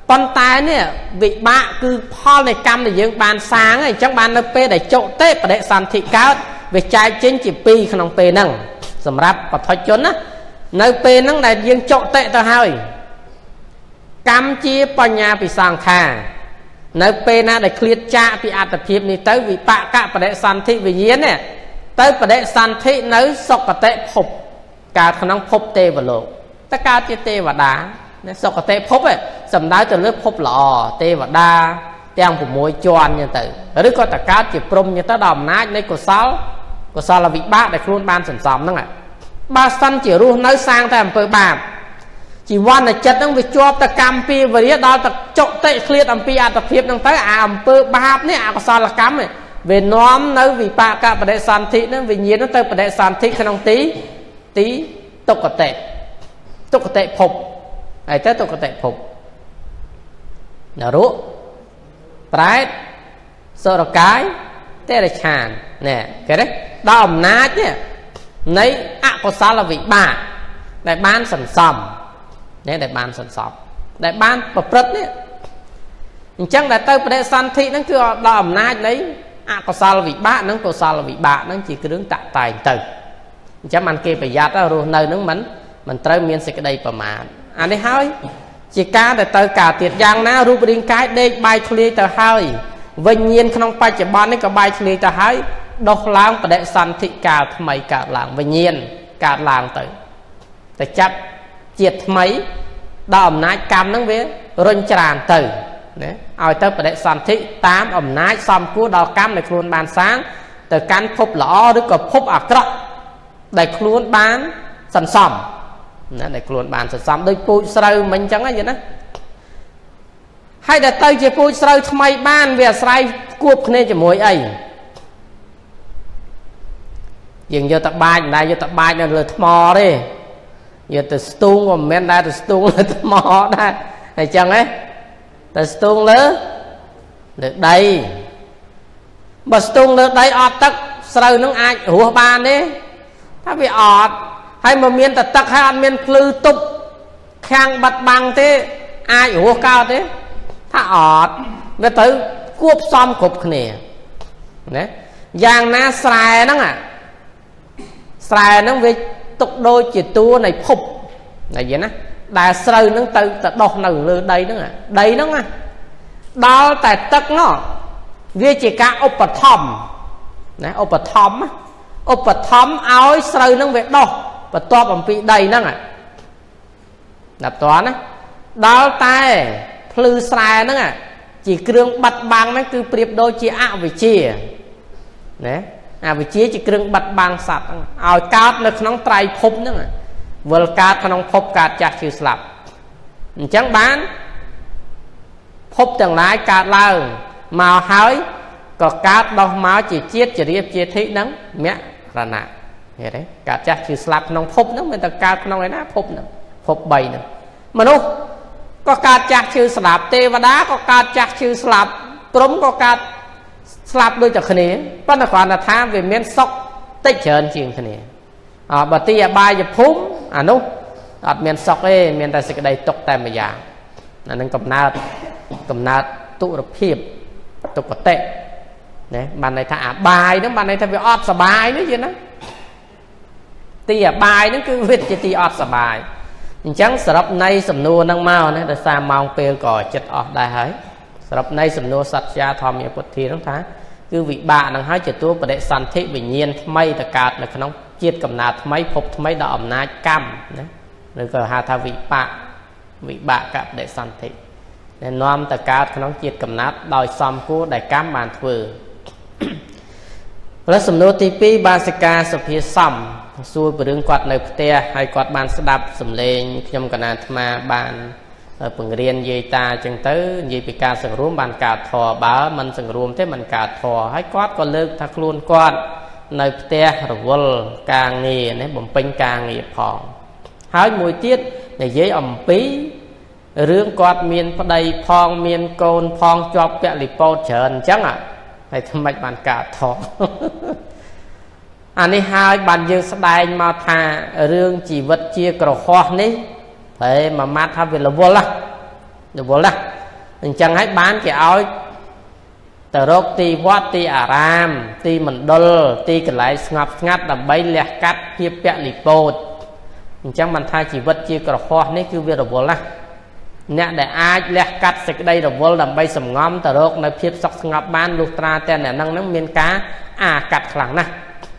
ប៉ុន្តែនេះវិបាកគឺផលនៃកម្មដែលយើងបានសាងអញ្ចឹងបាននៅពេលដែលចុទេបដិសន្ធិកើតវាចែកចេញជាពីរក្នុងពេលហ្នឹងសម្រាប់បឋិជនណានៅពេលហ្នឹងដែលយើងចុតិទៅហើយកម្មជាបញ្ញាពិសង្ខារនៅពេលណាដែលឃ្លាតចាកពីអត្តភាពនេះទៅវិបាកបដិសន្ធិវិញ្ញាណនេះទៅបដិសន្ធិនៅសុគតិភពកើតក្នុងភពទេវលោកតើកើតជាទេវតាសុគតិភពសំដៅទៅលើភពល្អទេវតាទាំង6ជាន់ចឹងទៅឬក៏តើកើតជាព្រំចឹងទៅដល់អំណាចនៃកុសលកុសលវិបាកដែលខ្លួនបានសន្សំហ្នឹងបើសិនជារស់នៅសាងតែអំពើបាបជីវ័នចិត្តហ្នឹងវាជាប់តែកម្មពីវរិយដល់តែចុតិឃ្លាតអំពីអត្តភាពហ្នឹងទៅអាអំពើបាបនេះអកុសលកម្មនេះវានាំនៅវិបាកបដិសន្ធិហ្នឹងវិញ្ញាណទៅបដិសន្ធិក្នុងទីទីទុគតិទុគតិភពហើយទៅទុគតិភពនរកប្រែតសុរកាយទេរឆានណែគេទេដល់អំណាចនេះនៃអកុសលវិបាកដែលបានសន្សំនេះដែលបានសន្សំដែលបានប្រព្រឹត្តនេះអញ្ចឹងដែលទៅបដិសន្ធិហ្នឹងគឺដល់អំណាចនៃអកុសលវិបាកនិងកុសលវិបាកហ្នឹងជាគ្រឿងតាក់តែងទៅអញ្ចឹងបានគេប្រយ័ត្នរស់នៅហ្នឹងមិនមិនត្រូវមានសេចក្តីប្រមាទអានេះហើយជាការដែលទៅការទៀតយ៉ាងណារូបរាងកាយដេកបាយធ្លាយទៅហើយវិញ្ញាណក្នុងបច្ចុប្បន្ននេះក៏បាយធ្លាយទៅហើយដោះឡើងបដិសន្ធិកាលថ្មីកើតឡើងវិញ្ញាណកើតឡើងទៅតែចាប់ជាតិថ្មីដល់អំណាចកម្មហ្នឹងវារុញច្រានទៅណាឲ្យទៅបដិសន្ធិតាមអំណាចសមគួរដល់កម្មដែលខ្លួនបានសាងទៅកាន់ភពល្អឬក៏ភពអាក្រក់ដែលខ្លួនបានសន្សំណាដែលខ្លួនបានសន្សំដូចពូជស្រូវមិញអញ្ចឹងហ្នឹងណាហើយដែលទៅជាពូជស្រូវថ្មីបានវាអាស្រ័យគួបគ្នាជាមួយអីយើងយកទៅបាចមិនដែរយកទៅបាចនៅលើថ្មទេយកទៅស្ទូងក៏មិនមែនដែរទៅស្ទូងលើថ្មដែរអញ្ចឹងហ៎ទៅស្ទូងលើលើដីបើស្ទូងលើដីអត់ទឹកស្រូវនឹងអាចរស់បានទេថាវាអត់ហើយមកមានតែទឹកហើយអត់មានភ្លឺទប់ខាំងបាត់បាំងទេអាចរស់កើតទេថាអត់វាទៅគួបផ្សំគ្រប់គ្នាណាយ៉ាងណាស្រែហ្នឹងអាស្រែហ្នឹងវាទុកដូចជាតួនៃភពណាយល់ណាដែលស្រូវហ្នឹងទៅទៅដោះនៅលើដីហ្នឹងដីហ្នឹងណាដល់តែទឹកនោះវាជាការឧបត្ថម្ភណាឧបត្ថម្ភឧបត្ថម្ភឲ្យស្រូវហ្នឹងវាដោះបន្ទាប់អំពីដីហ្នឹងណាតើណាដល់តែភ្លឺស្រែហ្នឹងជាគ្រឿងបាត់បាំងហ្នឹងគឺប្រៀបដូចជាអវិជ្ជាណាអវិជ្ជាជាគ្រឿងបាត់បាំងសត្វហ្នឹងឲ្យកើតនៅក្នុងត្រៃភពហ្នឹងវិលកើតក្នុងភពកើតចាស់ឈឺស្លាប់អញ្ចឹងបានភពទាំងឡាយកើតឡើងមកហើយក៏កើតដោះមកជាជាតិជារៀបជាធិហ្នឹងមរណៈឃើញទេកើតចាស់ឈឺស្លាប់ក្នុងភពហ្នឹងមិនទៅកើតក្នុងឯណាភពហ្នឹងភពបីហ្នឹងមនុស្សក៏កើតចាស់ឈឺស្លាប់ទេវតាក៏កើតចាស់ឈឺស្លាប់ព្រំក៏កើតស្លាប់ដូចតែគ្នាប៉ុន្តែគ្រាន់តែថាវាមានសុខតិចច្រើនជាងគ្នាអបើទីអបាយភូមិអានោះអត់មានសុខទេមានតែសេចក្តីទុក្ខតែម្យ៉ាងអានឹងកំណើតកំណើតទុរភាពទុគតិណាបានន័យថាអបាយហ្នឹងបានន័យថាវាអត់សុបាយនេះយល់ណាទីអបាយហ្នឹងគឺវាជាទីអត់សុបាយអញ្ចឹងសរុបនៃសំណួរហ្នឹងមកណាដោយសារម៉ោងពេលក៏ចិត្តអស់ដែរហើយសរុបនៃសំណួរសត្យាធម្មពុទ្ធាហ្នឹងថាគឺវិបាកហ្នឹងហើយជាតួបដិសន្ធិវិញ្ញាណថ្មីទៅកើតនៅក្នុងជាតិកំណើតថ្មីភពថ្មីដល់អំណាចកម្មណាឬក៏ហៅថាវិបាកវិបាកបដិសន្ធិដែលនាំទៅកើតក្នុងជាតិកំណើតដោយសំគួរដែលកម្មបានធ្វើព្រោះសំណួរទីពីរបាសិកាសុភាសំសួរពីរឿងគាត់នៅផ្ទះហើយគាត់បានស្ដាប់សំឡេងខ្ញុំកណាអាត្មាបានបង្រៀននិយាយតាអញ្ចឹងទៅនិយាយពីការសង្រួមបានកើតធរបើមិនសង្រួមទេមិនកើតធរហើយគាត់ក៏លើកថាខ្លួនគាត់នៅផ្ទះរវល់ការងារណាបំពេញការងារផងហើយមួយទៀតនិយាយអំពីរឿងគាត់មានប្តីផងមានកូនផងជាប់ពលិពោតច្រើនអញ្ចឹងហើយថ្មិចបានកើតធរអានេះហើយបានយើងស្ដែងមកថារឿងជីវិតជាក្រហោះនេះព្រែមួយម៉ាត់ថាវារវល់ណារវល់ណាអញ្ចឹងហើយបានគេឲ្យទៅរកទីវត្តទីអារាមទីមណ្ឌលទីកន្លែងស្ងប់ស្ងាត់ដើម្បីលះកាត់ភាពពលិពោតអញ្ចឹងបានថាជីវិតជាក្រហោះនេះគឺវារវល់ណាស់អ្នកដែលអាចលះកាត់សេចក្តីរវល់ដើម្បីសំងំទៅរកនៅភាពសុខស្ងប់បានលុះត្រាតែអ្នកនឹងនឹងមានការអាកាត់ខ្លាំងណាស់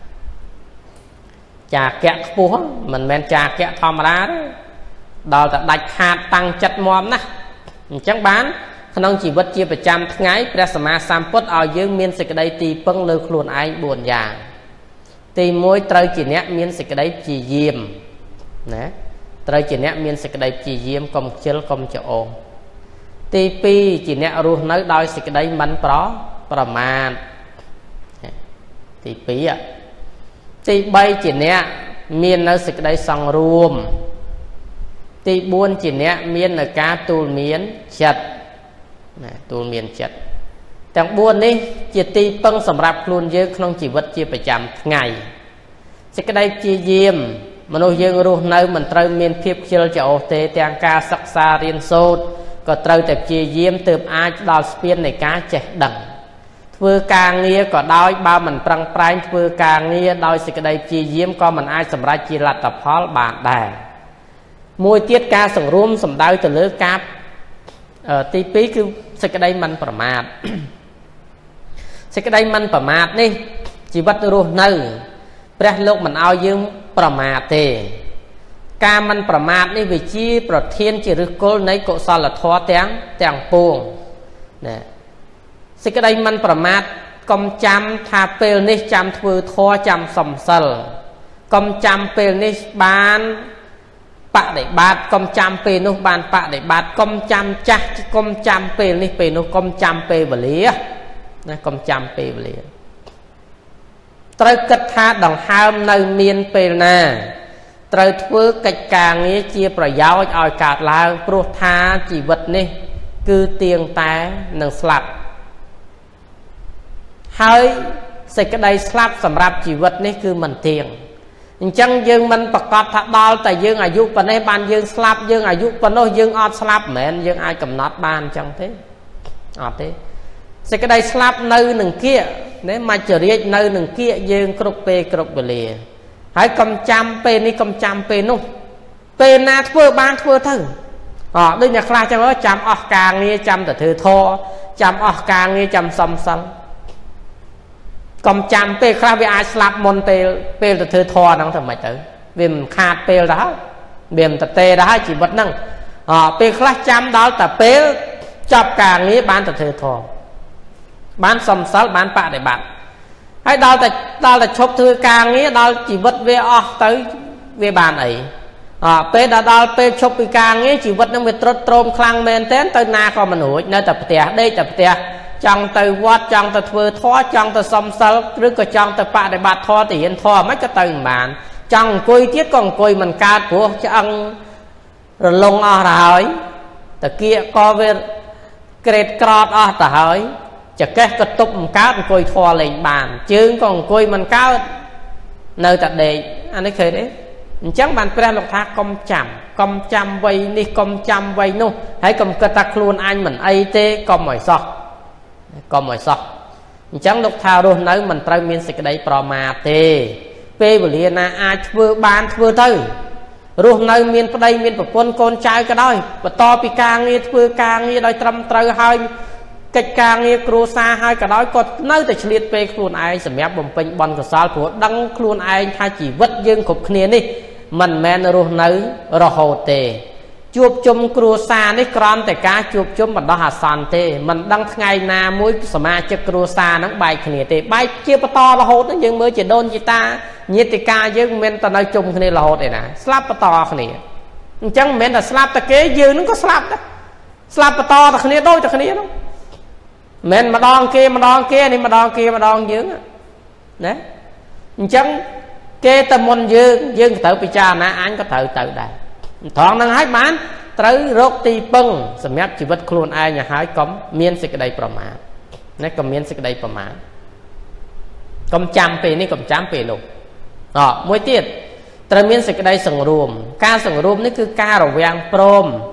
ចាកៈខ្ពស់មិនមែនចាកៈធម្មតាទេដល់តែដាច់ខាតតាំងចិត្តមាំណាស់អញ្ចឹងបានក្នុងជីវិតជាប្រចាំថ្ងៃព្រះសម្មាសម្ពុទ្ធឲ្យយើងមានសេចក្តីទីពឹងលើខ្លួនឯងបួនយ៉ាងទីមួយត្រូវជាអ្នកមានសេចក្តីព្យាយាមណាត្រូវជាអ្នកមានសេចក្តីព្យាយាមកុំខ្ជិលកុំច្អូសទីពីរជាអ្នករស់នៅដោយសេចក្តីមិនប្រប្រមាទទីពីរទីបីជាអ្នកមាននៅសេចក្តីសង្រួមទីបួនជាអ្នកមាននៅការទូលមានចិត្តណាទូលមានចិត្តទាំងបួននេះជាទីពឹងសម្រាប់ខ្លួនយើងក្នុងជីវិតជាប្រចាំថ្ងៃសេចក្តីព្យាយាមមនុស្សយើងរស់នៅមិនត្រូវមានភាពខ្ជិលច្រអូសទេទាំងការសិក្សារៀនសូត្រក៏ត្រូវតែព្យាយាមទើបអាចដល់ស្ពាននៃការចេះដឹងធ្វើការងារក៏ដោយបើមិនប្រឹងប្រែងធ្វើការងារដោយសេចក្តីព្យាយាមក៏មិនអាចសម្រេចជាលទ្ធផលបានដែរមួយទៀតការសង្រួមសំដៅទៅលើការទីពីរគឺសេចក្តីមិនប្រមាទសេចក្តីមិនប្រមាទនេះជីវិតរស់នៅព្រះលោកមិនឲ្យយើងប្រមាទទេការមិនប្រមាទនេះវាជាប្រធានជាឫសគល់នៃកុសលធម៌ទាំងទាំងពួងណាសេចក្តីមិនប្រមាទកុំចាំថាពេលនេះចាំធ្វើធម៌ចាំសំសិលកុំចាំពេលនេះបានបដិបត្តិកុំចាំពេលនោះបានបដិបត្តិកុំចាំចាស់កុំចាំពេលនេះពេលនោះកុំចាំពេលវេលាណាកុំចាំពេលវេលាត្រូវគិតថាដង្ហើមនៅមានពេលណាត្រូវធ្វើកិច្ចការងារជាប្រយោជន៍ឲ្យកើតឡើងព្រោះថាជីវិតនេះគឺទៀងតែនឹងស្លាប់ហើយសេចក្តីស្លាប់សម្រាប់ជីវិតនេះគឺមិនទៀងអញ្ចឹងយើងមិនប្រកាសថាដល់តែយើងអាយុប៉ុណ្ណេះបានយើងស្លាប់យើងអាយុប៉ុណ្ណោះយើងអត់ស្លាប់មិនមែនយើងអាចកំណត់បានអញ្ចឹងទេអត់ទេសេចក្តីស្លាប់នៅនឹងគៀកណាមច្ចរាជនៅនឹងគៀកយើងគ្រប់ពេលគ្រប់វេលាហើយកុំចាំពេលនេះកុំចាំពេលនោះពេលណាធ្វើបានធ្វើទៅអត់ដូចអ្នកខ្លះចឹងចាំអស់ការងារចាំតែធ្វើធម៌ចាំអស់ការងារចាំសំសិលកុំចាំពេលខ្លះវាអាចស្លាប់មុនពេលពេលទៅធ្វើធម៌ហ្នឹងទៅមិនទៅវាមិនខាតពេលទៅហើយវាមិនតទេទៅហើយជីវិតហ្នឹងអពេលខ្លះចាំដល់តែពេលចប់ការងារបានទៅធ្វើធម៌បានសំសិលបានបដិបត្តិហើយដល់តែដល់តែឈប់ធ្វើការងារដល់ជីវិតវាអស់ទៅវាបានអីអពេលដល់ដល់ពេលឈប់ពីការងារជីវិតហ្នឹងវាត្រុតត្រោមខ្លាំងមែនទែនទៅណាក៏មិនរួចនៅតែផ្ទះដេកតែផ្ទះចង់ទៅវត្តចង់ទៅធ្វើធម៌ចង់ទៅសំសិលឬក៏ចង់ទៅបដិបត្តិធម៌ទៅរៀនធម៌មិនក៏ទៅមិនបានចង់អង្គុយទៀតក៏អង្គុយមិនកើតព្រោះឆ្អឹងរលងអស់ទៅហើយតាគៀកក៏វាក្រេតក្រតអស់ទៅហើយចកេះក៏ទប់មិនកើតអង្គុយធម៌លេងបានជើងក៏អង្គុយមិនកើតនៅតែដេកអានេះឃើញទេអញ្ចឹងបានព្រះលោកថាកុំចាំកុំចាំវ័យនេះកុំចាំវ័យនោះហើយកុំគិតថាខ្លួនអញមិនអីទេកុំឲ្យសោះកុំឲ្យសោះអញ្ចឹងលោកថារស់នៅមិនត្រូវមានសេចក្តីប្រមាទទេពេលវេលាណាអាចធ្វើបានធ្វើទៅរស់នៅមានប្តីមានប្រពន្ធកូនចៅក៏ដោយបន្តពីការងារធ្វើការងារដោយត្រឹមត្រូវហើយកិច្ចការងារគ្រួសារហើយក៏ដោយក៏នៅតែឆ្លៀតពេលខ្លួនឯងសម្រាប់បំពេញបុណ្យកុសលព្រោះដឹងខ្លួនឯងថាជីវិតយើងគ្រប់គ្នានេះមិនមែនរស់នៅរហូតទេជួបជុំគ្រួសារនេះគ្រាន់តែការជួបជុំបណ្ដោះអាសន្នទេមិនដឹងថ្ងៃណាមួយសមាជិកគ្រួសារហ្នឹងបែកគ្នាទេបែកជាបន្តរហូតហ្នឹងយើងមើលជាដូនជាតាញាតិកាយើងមិនមែនតែនៅជុំគ្នារហូតទេណាស្លាប់បន្តគ្នាអញ្ចឹងមិនមែនតែស្លាប់តែគេយើងហ្នឹងក៏ស្លាប់ដែរស្លាប់បន្តតែគ្នាដូចតែគ្នាហ្នឹងមិនម្ដងគេម្ដងគេនេះម្ដងគេម្ដងយើងណាអញ្ចឹងគេតែមុនយើងយើងក៏ត្រូវពិចារណាអញក៏ត្រូវទៅដែរត្រង់ហ្នឹងហើយបានត្រូវរកទីពឹងសម្រាប់ជីវិតខ្លួនឯងឲ្យហើយកុំមានសេចក្តីប្រមាទណាកុំមានសេចក្តីប្រមាទកុំចាំពេលនេះកុំចាំពេលនោះអមួយទៀតត្រូវមានសេចក្តីសង្រួមការសង្រួមនេះគឺការរវាងព្រម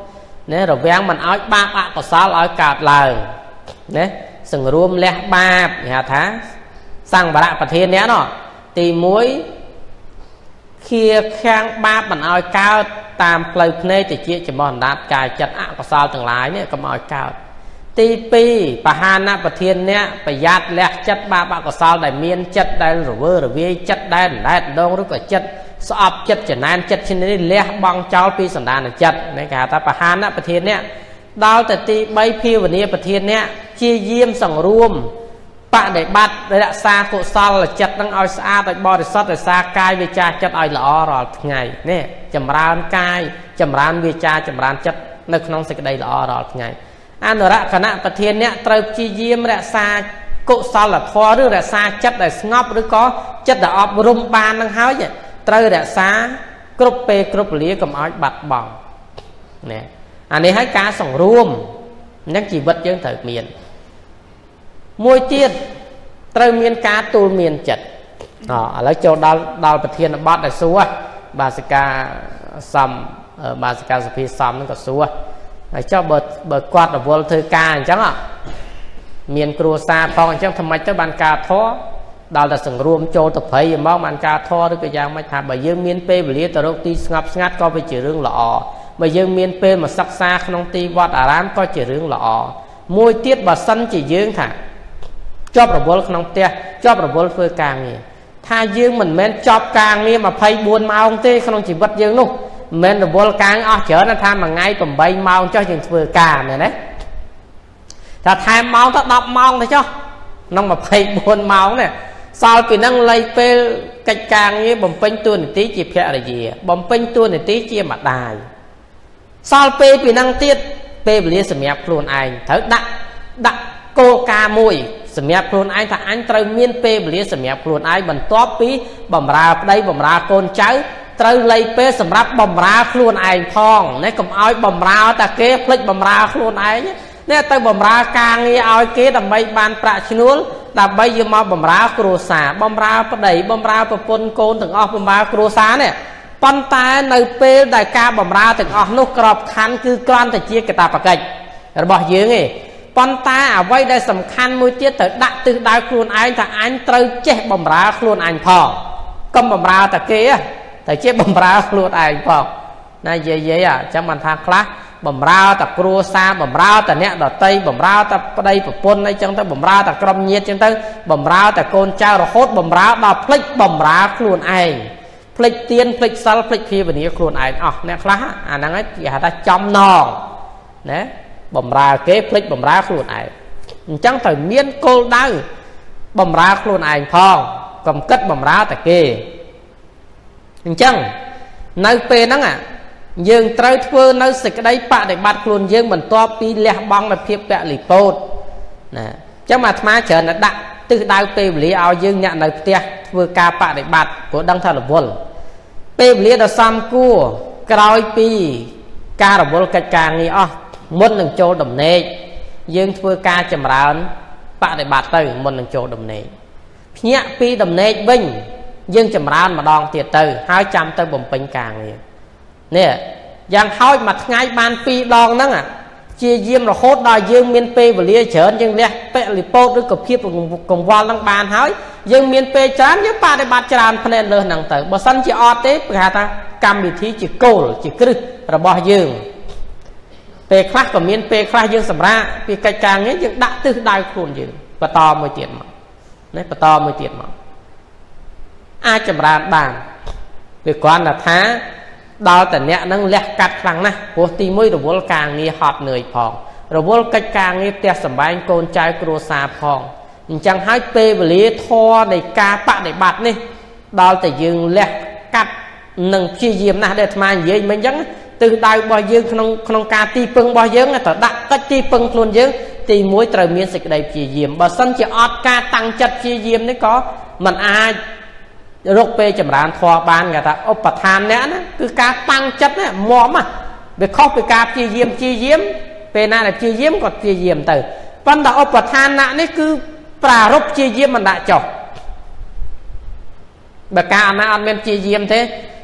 ណែរវាងមិនឲ្យបាបអកុសលឲ្យកើតឡើងណាសង្រួមលះបាបគេហៅថាសង្វរៈប្រធាននេះណោះទីមួយខៀខាំងបាបមិនឲ្យកើតតាមផ្លូវភ្នែកតិចចំអណ្ដាតកាយចិត្តអកុសលទាំងឡាយនេះកុំឲ្យកើតទីពីរបហានប្រធានអ្នកប្រយ័ត្នលះចិត្តបាបអកុសលដែលមានចិត្តដែលរវើរវាយចិត្តដែលអណ្ដែតដងឬក៏ចិត្តស្អប់ចិត្តចំណែនចិត្តឈ្នានេះលះបង់ចោលពីសន្តានចិត្តនេះគេហៅថាបហានប្រធានអ្នកដល់ទៅទីបីភាវនាប្រធានអ្នកជាយាមសង្រួមបដិបត្តិរក្សាកុសលចិត្តនឹងឲ្យស្អាតឲ្យបរិសុទ្ធរក្សាកាយវាចាចិត្តឲ្យល្អរាល់ថ្ងៃនេះចម្រើនកាយចម្រើនវាចាចម្រើនចិត្តនៅក្នុងសេចក្តីល្អរាល់ថ្ងៃអនុរៈគណៈប្រធានអ្នកត្រូវព្យាយាមរក្សាកុសលធម៌ឬរក្សាចិត្តដែលស្ងប់ឬក៏ចិត្តដែលអប់រំបាននឹងហើយត្រូវរក្សាគ្រប់ពេលគ្រប់វេលាកុំឲ្យបាត់បង់នេះអានេះហើយការសង្រួមនឹងជីវិតយើងត្រូវមានមួយទៀតត្រូវមានការទូលមានចិត្តអឥឡូវចូលដល់ដល់ប្រធានបទដែលសួរបាសិកាសំបាសិកាសុភាសំនឹងក៏សួរហើយចុះបើបើគាត់រវល់ធ្វើការអញ្ចឹងមានគ្រួសារផងអញ្ចឹងធ្វើម៉េចទៅបានការធေါ်ដល់តែសង្រួមចូលទៅព្រៃហ្មងបានការធေါ်ឬក៏យ៉ាងម៉េចថាបើយើងមានពេលវេលាទៅរកទីស្ងប់ស្ងាត់ក៏វាជារឿងល្អបើយើងមានពេលមកសិក្សាក្នុងទីវត្តអារាមក៏ជារឿងល្អមួយទៀតបើសិនជាយើងថាជាប់រវល់ក្នុងផ្ទះជាប់រវល់ធ្វើការងារថាយើងមិនមែនជាប់ការងារម្ភៃបួនម៉ោងទេក្នុងជីវិតយើងនោះមិនមែនរវល់ការអស់ច្រើនថាមួយថ្ងៃប្រាំម៉ោងចុះយើងធ្វើការមែនទេថាថែមម៉ោងទៅដប់ម៉ោងទៅចុះក្នុងម្ភៃបួនម៉ោងនេះសល់ពីនឹងលៃពេលកិច្ចការងារបំពេញតួនាទីជាភរិយាបំពេញតួនាទីជាម្ដាយសល់ពេលពីនឹងទៀតពេលវេលាសម្រាប់ខ្លួនឯងត្រូវដាក់ដាក់គោលការណ៍មួយសម្រាប់ខ្លួនឯងថាអញត្រូវមានពេលវេលាសម្រាប់ខ្លួនឯងបន្ទាប់ពីបំរើប្តីបំរើកូនចៅត្រូវលៃពេលសម្រាប់បំរើខ្លួនឯងផងណាកុំឲ្យបំរើតែគេភ្លេចបំរើខ្លួនឯងនេះទៅបំរើការងារឲ្យគេដើម្បីបានប្រាក់ឈ្នួលដើម្បីយកមកបំរើគ្រួសារបំរើប្តីបំរើប្រពន្ធកូនទាំងអស់បំរើគ្រួសារនេះប៉ុន្តែនៅពេលដែលការបំរើទាំងអស់នោះក្របខ័ណ្ឌគឺគ្រាន់តែជាកាតព្វកិច្ចរបស់យើងឯងប៉ុន្តែអ្វីដែលសំខាន់មួយទៀតត្រូវដាក់ទិសដៅខ្លួនឯងថាអញត្រូវចេះបំរើខ្លួនអញផងកុំបំរើតែគេតែជាបំរើខ្លួនឯងផងណាយាយយាយអញ្ចឹងបានថាខ្លះបំរើតែគ្រួសារបំរើតែអ្នកដតីបំរើតែប្តីប្រពន្ធអីចឹងទៅបំរើតែក្រុមញាតិចឹងទៅបំរើតែកូនចៅរហូតបំរើដល់ភ្លេចបំរើខ្លួនឯងភ្លេចទៀនភ្លេចសិលភ្លេចភាវនាខ្លួនឯងអស់អ្នកខ្លះអាហ្នឹងគេហៅថាចំណងណាបំរើគេភ្លេចបំរើខ្លួនឯងអញ្ចឹងត្រូវមានគោលដៅបំរើខ្លួនឯងផងកុំគិតបំរើតែគេអញ្ចឹងនៅពេលហ្នឹងយើងត្រូវធ្វើនៅសេចក្តីបដិបត្តិខ្លួនយើងបន្ទាប់ពីលះបង់នូវភាពពលិពោតណាអញ្ចឹងអាត្មាច្រើនតែដាក់ទិសដៅពេលវេលាឲ្យយើងអ្នកនៅផ្ទះធ្វើការបដិបត្តិព្រោះដឹងថារវល់ពេលវេលាដ៏សមគួរក្រោយពីការរវល់កិច្ចការងារអស់មុននឹងចូលដំណេកយើងធ្វើការចម្រើនបដិបត្តិទៅមុននឹងចូលដំណេកភ្ញាក់ពីដំណេកវិញយើងចម្រើនម្ដងទៀតទៅហើយចាំទៅបំពេញការងារនេះយ៉ាងហោចមួយថ្ងៃបានពីរដងហ្នឹងជាយាមរហូតដល់យើងមានពេលវេលាច្រើនយើងលះពលិពោតឬក៏ភាពកង្វល់ហ្នឹងបានហើយយើងមានពេលច្រើនយើងបដិបត្តិច្រើនភ្នែកលើសហ្នឹងទៅបើសិនជាអត់ទេគេហៅថាកម្មវិធីជាគោលជាគ្រឹះរបស់យើងពេលខ្លះក៏មានពេលខ្លះយើងសម្រាប់ពីកិច្ចការងារយើងដាក់ទិសដៅខ្លួនយើងបន្តមួយទៀតមកណាបន្តមួយទៀតមកអាចចម្រើនបានវាគ្រាន់តែថាដល់តែអ្នកនឹងលះកាត់ខ្លាំងណាស់ព្រោះទីមួយរវល់ការងារហត់នឿយផងរវល់កិច្ចការងារផ្ទះសម្បែងកូនចៅគ្រួសារផងអញ្ចឹងហើយពេលវេលាធរនៃការបដិបត្តិនេះដល់តែយើងលះកាត់នឹងព្យាយាមណាស់ដែលអាត្មានិយាយមិនអញ្ចឹងទិសដៅរបស់យើងក្នុងក្នុងការទីពឹងរបស់យើងត្រូវដាក់កិច្ចទីពឹងខ្លួនយើងទីមួយត្រូវមានសេចក្តីព្យាយាមបើសិនជាអត់ការតាំងចិត្តព្យាយាមនេះក៏មិនអាចរកពេលចម្រើនធម៌បានគេថាឧបដ្ឋានអ្នកណាគឺការតាំងចិត្តណាមាំវាខុសពីការព្យាយាមព្យាយាមពេលណាដែលព្យាយាមក៏ព្យាយាមទៅប៉ុន្តែឧបដ្ឋានណានេះគឺប្រារព្ធព្យាយាមមិនដាក់ចុះបើការណាអត់មានព្យាយាមទេ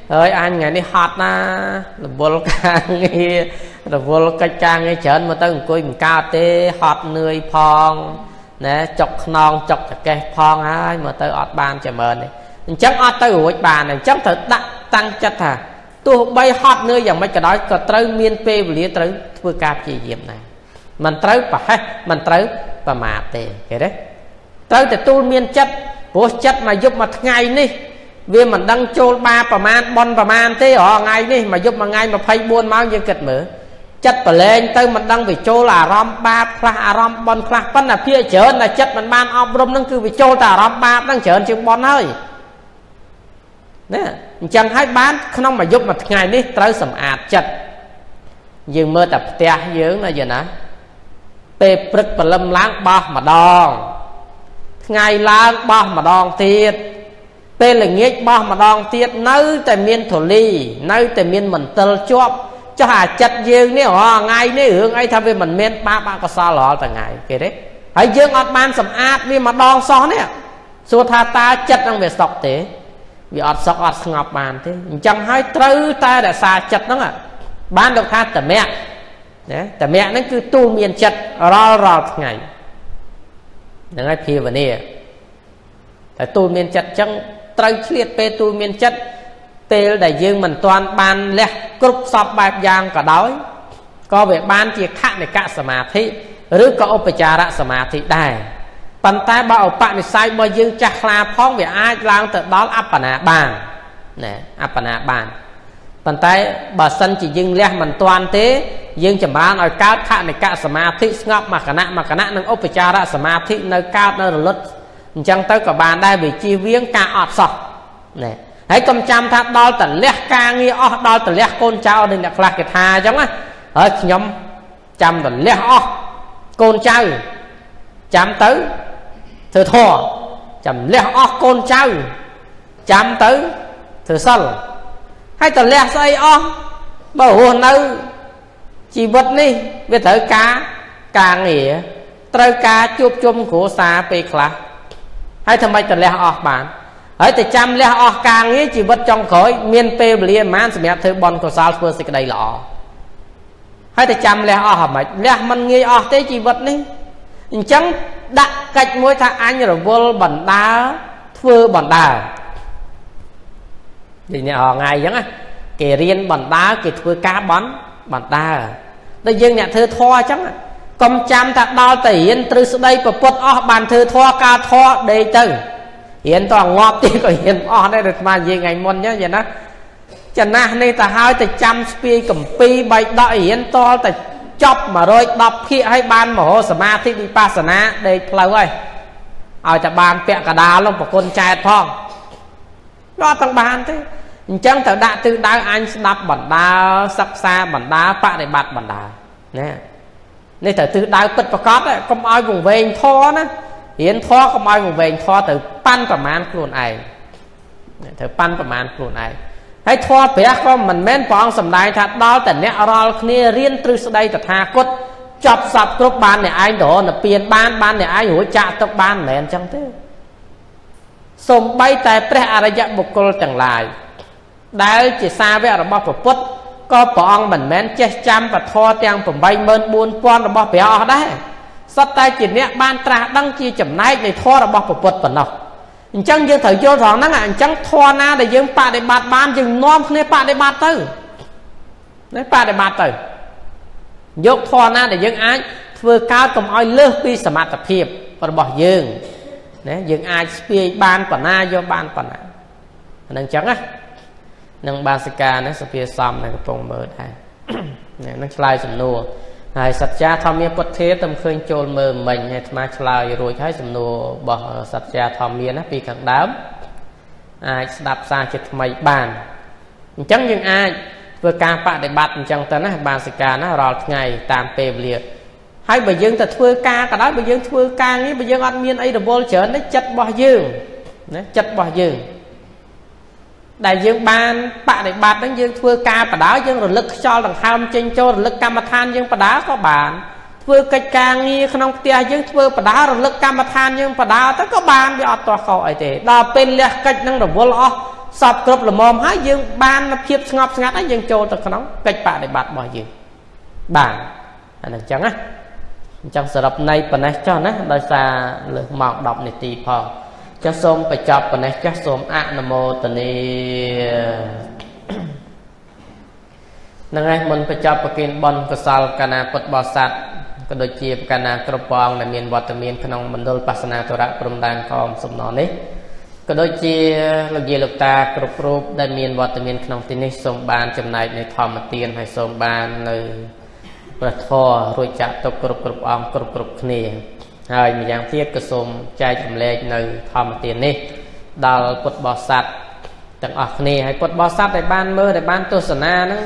ơi anh ngày này hot na là vô càng nghe là vô cái trang nghe chởn mà tới coi mình cao tê hot người phong nè chọc non chọc cái phong ai mà tới ọt ban chả mờn này chắc ọt tới của bàn này chắc thật đặt tăng chất hả tôi bay hot nơi dạng mấy cái đó có tới miên pê và lý tới vừa cạp chỉ diệm này mình tới và hết mình tới và mà tê cái đấy tới thì tôi miên chất của chất mà giúp mà ngày đi vì mình đang trôi baประมาณ bon ประมาณ thế ở ngày đi mà giúp mà ngày mà phay buôn máu như kịch mở chất và lên tới mình đang bị trôi là rom ba class rom bon class vẫn là phía chở là chất mình ban ôm rôm nó cứ bị trôi là rom ba đang chở chừng bon hơi nè chẳng hai bán không mà giúp mà ngày đi tới sầm ạt chất dừng mơ tập tia dưỡng là gì nè pe prực và lâm láng ba mà đòn ngày láng ba mà đòn thiệt pe là nghe ba mà đòn thiệt nơi tại miền thổ ly nơi tại miền mình tơ chóp cho hà chặt dương này họ ngày này hướng ấy tham về mình miền ba ba có sao lọ tại ngày kể đấy hãy dương ọt ban sầm ạt vì mà đòn so nè xua tha ta chặt đang về sọc thế vì ọt sọc ọt ngọc bàn thế chẳng hai trâu ta đã xa chặt đó à ban được tha tờ mẹ đấy tờ mẹ nó cứ tu miền chặt ro ro ngày đừng ai phi vào nè tại tu miền chặt chẳng trâu liệt pe tu miền chặt pe đại dương mình toàn ban lẹ cướp sọc bạc giang cả đói có việc ban chỉ khác để cả sma thịឬក៏ឧបចារៈសមាធិដែរប៉ុន្តែបើឧបនិស្ស័យរបស់យើងចាស់ខ្លាផងវាអាចឡើងទៅដល់អបណាបានណែអបណាបានប៉ុន្តែបើសិនជាយើងលះមិនទាន់ទេយើងចម្រើនឲ្យកើតខនិកសមាធិស្ងប់មួយគណៈមួយគណៈនិងឧបចារៈសមាធិនៅកើតនៅរលត់អញ្ចឹងទៅក៏បានដែរវាជៀសវាងការអត់សោះណែហើយកុំចាំថាដល់តលះការងារអស់ដល់តលះកូនចៅនឹងអ្នកខ្លះគេថាអញ្ចឹងណាហើយខ្ញុំចាំតលះអស់កូនចៅចាំទៅធ្វើធម៌ចាំលះអស់កូនចៅចាំទៅធ្វើសិលហើយតលះស្អីអស់បើរស់នៅជីវិតនេះវាត្រូវការការងារត្រូវការជួបជុំគ្រួសារពេលខ្លះហើយធ្វើម៉េចតលះអស់បានហើយតែចាំលះអស់ការងារជីវិតចុងក្រោយមានពេលវេលាប្រហែលសម្រាប់ធ្វើបន់កុសលធ្វើសេចក្តីល្អហើយតែចាំលះអស់ហ្មងលះមិនងាយអស់ទេជីវិតនេះអញ្ចឹងដាក់កិច្ចមួយថាអញរវល់បណ្ដាធ្វើបណ្ដានិយាយអថ្ងៃអញ្ចឹងគេរៀនបណ្ដាគេធ្វើការបន់បណ្ដាដូចយើងអ្នកធ្វើធម៌អញ្ចឹងកុំចាំថាដល់តែរៀនទ្រឹស្ដីប្រពុតអស់បានធ្វើធម៌ការធម៌ដេកទៅរៀនតងាប់ទៀតក៏រៀនអស់ដែរដូចស្មាននិយាយថ្ងៃមុនអញ្ចឹងណាចំណាស់នេះទៅហើយទៅចាំស្ពាយកម្ពីបៃដករៀនតលតែចប់một trăm mườiភាគឲ្យបានមហោសមាធិវិបស្សនាដេកផ្លូវហើយឲ្យតែបានពាក់កដាលនោះប្រគុណចែកផងអត់ទាំងបានទេអញ្ចឹងត្រូវដាក់ទិសដៅអញស្ដាប់បណ្ដាសិក្សាបណ្ដាបប្រតិបត្តិបណ្ដាណានេះត្រូវទិសដៅពិតប្រកបកុំឲ្យវង្វេងធរណារៀនធរកុំឲ្យវង្វេងធរទៅប៉ាន់ប្រមាណខ្លួនឯងត្រូវប៉ាន់ប្រមាណខ្លួនឯងហើយធម៌ព្រះក៏មិនមែនព្រះអង្គសម្ដែងថាដល់តែអ្នករាល់គ្នារៀនទ្រឹស្ដីតថាគតចប់សពគ្រប់បានអ្នកឯងទៅនិព្វានបានបានអ្នកឯងរួចចាក់ទុកបានមិនមែនអញ្ចឹងទេសូម្បីតែព្រះអរិយបុគ្គលទាំងឡាយដែលជាសាវករបស់ព្រះពុទ្ធក៏ព្រះអង្គមិនមែនចេះចាំពធទាំងeight four thousandរបស់ព្រះអស់ដែរសុទ្ធតែជាអ្នកបានត្រាស់ដឹងជាចំណែកនៃធម៌របស់ព្រះពុទ្ធប៉ុណ្ណោះអញ្ចឹងយើងត្រូវយល់ត្រង់ហ្នឹងអញ្ចឹងធម៌ណាដែលយើងបដិបត្តិបានយើងនាំគ្នាបដិបត្តិទៅណាបដិបត្តិទៅយកធម៌ណាដែលយើងអាចធ្វើកើតកុំឲ្យលើសពីសមត្ថភាពរបស់យើងណាយើងអាចស្ពាយបានបណ្ណាយកបានបណ្ណាហ្នឹងអញ្ចឹងណានឹងបាសិកាណាសភាសំនៅកំពង់មើលដែរហ្នឹងឆ្លើយសំណួរហើយសច្ចាធម្មាពុទ្ធេតែឃើញចូលមើលមិញហើយអាត្មាឆ្លើយរួចហើយសំណួររបស់សច្ចាធម្មាណាពីខាងដើមអាចស្ដាប់សារជាថ្មីបានអញ្ចឹងយើងអាចធ្វើការបដិបត្តិអញ្ចឹងទៅណាបាសិកាណារាល់ថ្ងៃតាមពេលវេលាហើយបើយើងទៅធ្វើការក៏ដោយបើយើងធ្វើការងារបើយើងអត់មានអីរវល់ច្រើនទេចិត្តរបស់យើងណាចិត្តរបស់យើងដែលយើងបានបដិបត្តិហ្នឹងយើងធ្វើការបដៅយើងរលឹកខ្យល់ដង្ហើមចេញចូលរលឹកកម្មដ្ឋានយើងបដៅក៏បានធ្វើកិច្ចការងារក្នុងផ្ទះយើងធ្វើបដៅរលឹកកម្មដ្ឋានយើងបដៅទៅក៏បានវាអត់ទាស់ខុសអីទេដល់ពេលលះកិច្ចនឹងរវល់អស់សពគ្រប់ល្មមហើយយើងបានភាពស្ងប់ស្ងាត់ហើយយើងចូលទៅក្នុងកិច្ចបដិបត្តិរបស់យើងបានអាហ្នឹងអញ្ចឹងណាអញ្ចឹងសរុបន័យប៉ុណ្ណេះចុះណាដោយសារលើសម៉ោងដប់នាទីផងចុះសូមបញ្ចប់ប៉ុណ្ណេះចុះសូមអនុមោទនានឹងឯងមុនបញ្ចប់ប្រគិនបុណ្យកុសលកណាពុទ្ធបរិស័ទក៏ដូចជាប្រកាណាគ្រប់ព្រះអង្គដែលមានវត្តមានក្នុងមណ្ឌលបាសនាធរៈព្រំដែនខំសំណរនេះក៏ដូចជាលោកយាយលោកតាគ្រប់រូបដែលមានវត្តមានក្នុងទីនេះសូមបានចំណែកនៃធម្មទានហើយសូមបាននៅព្រះធម៌រួចចាក់ទុកគ្រប់គ្រប់អង្គគ្រប់គ្រប់គ្នាហើយម្យ៉ាងទៀតក៏សូមចែករំលែកនៅធម្មទាននេះដល់ពុទ្ធបរិស័ទទាំងអស់គ្នាហើយពុទ្ធបរិស័ទដែលបានមើលដែលបានទស្សនាហ្នឹង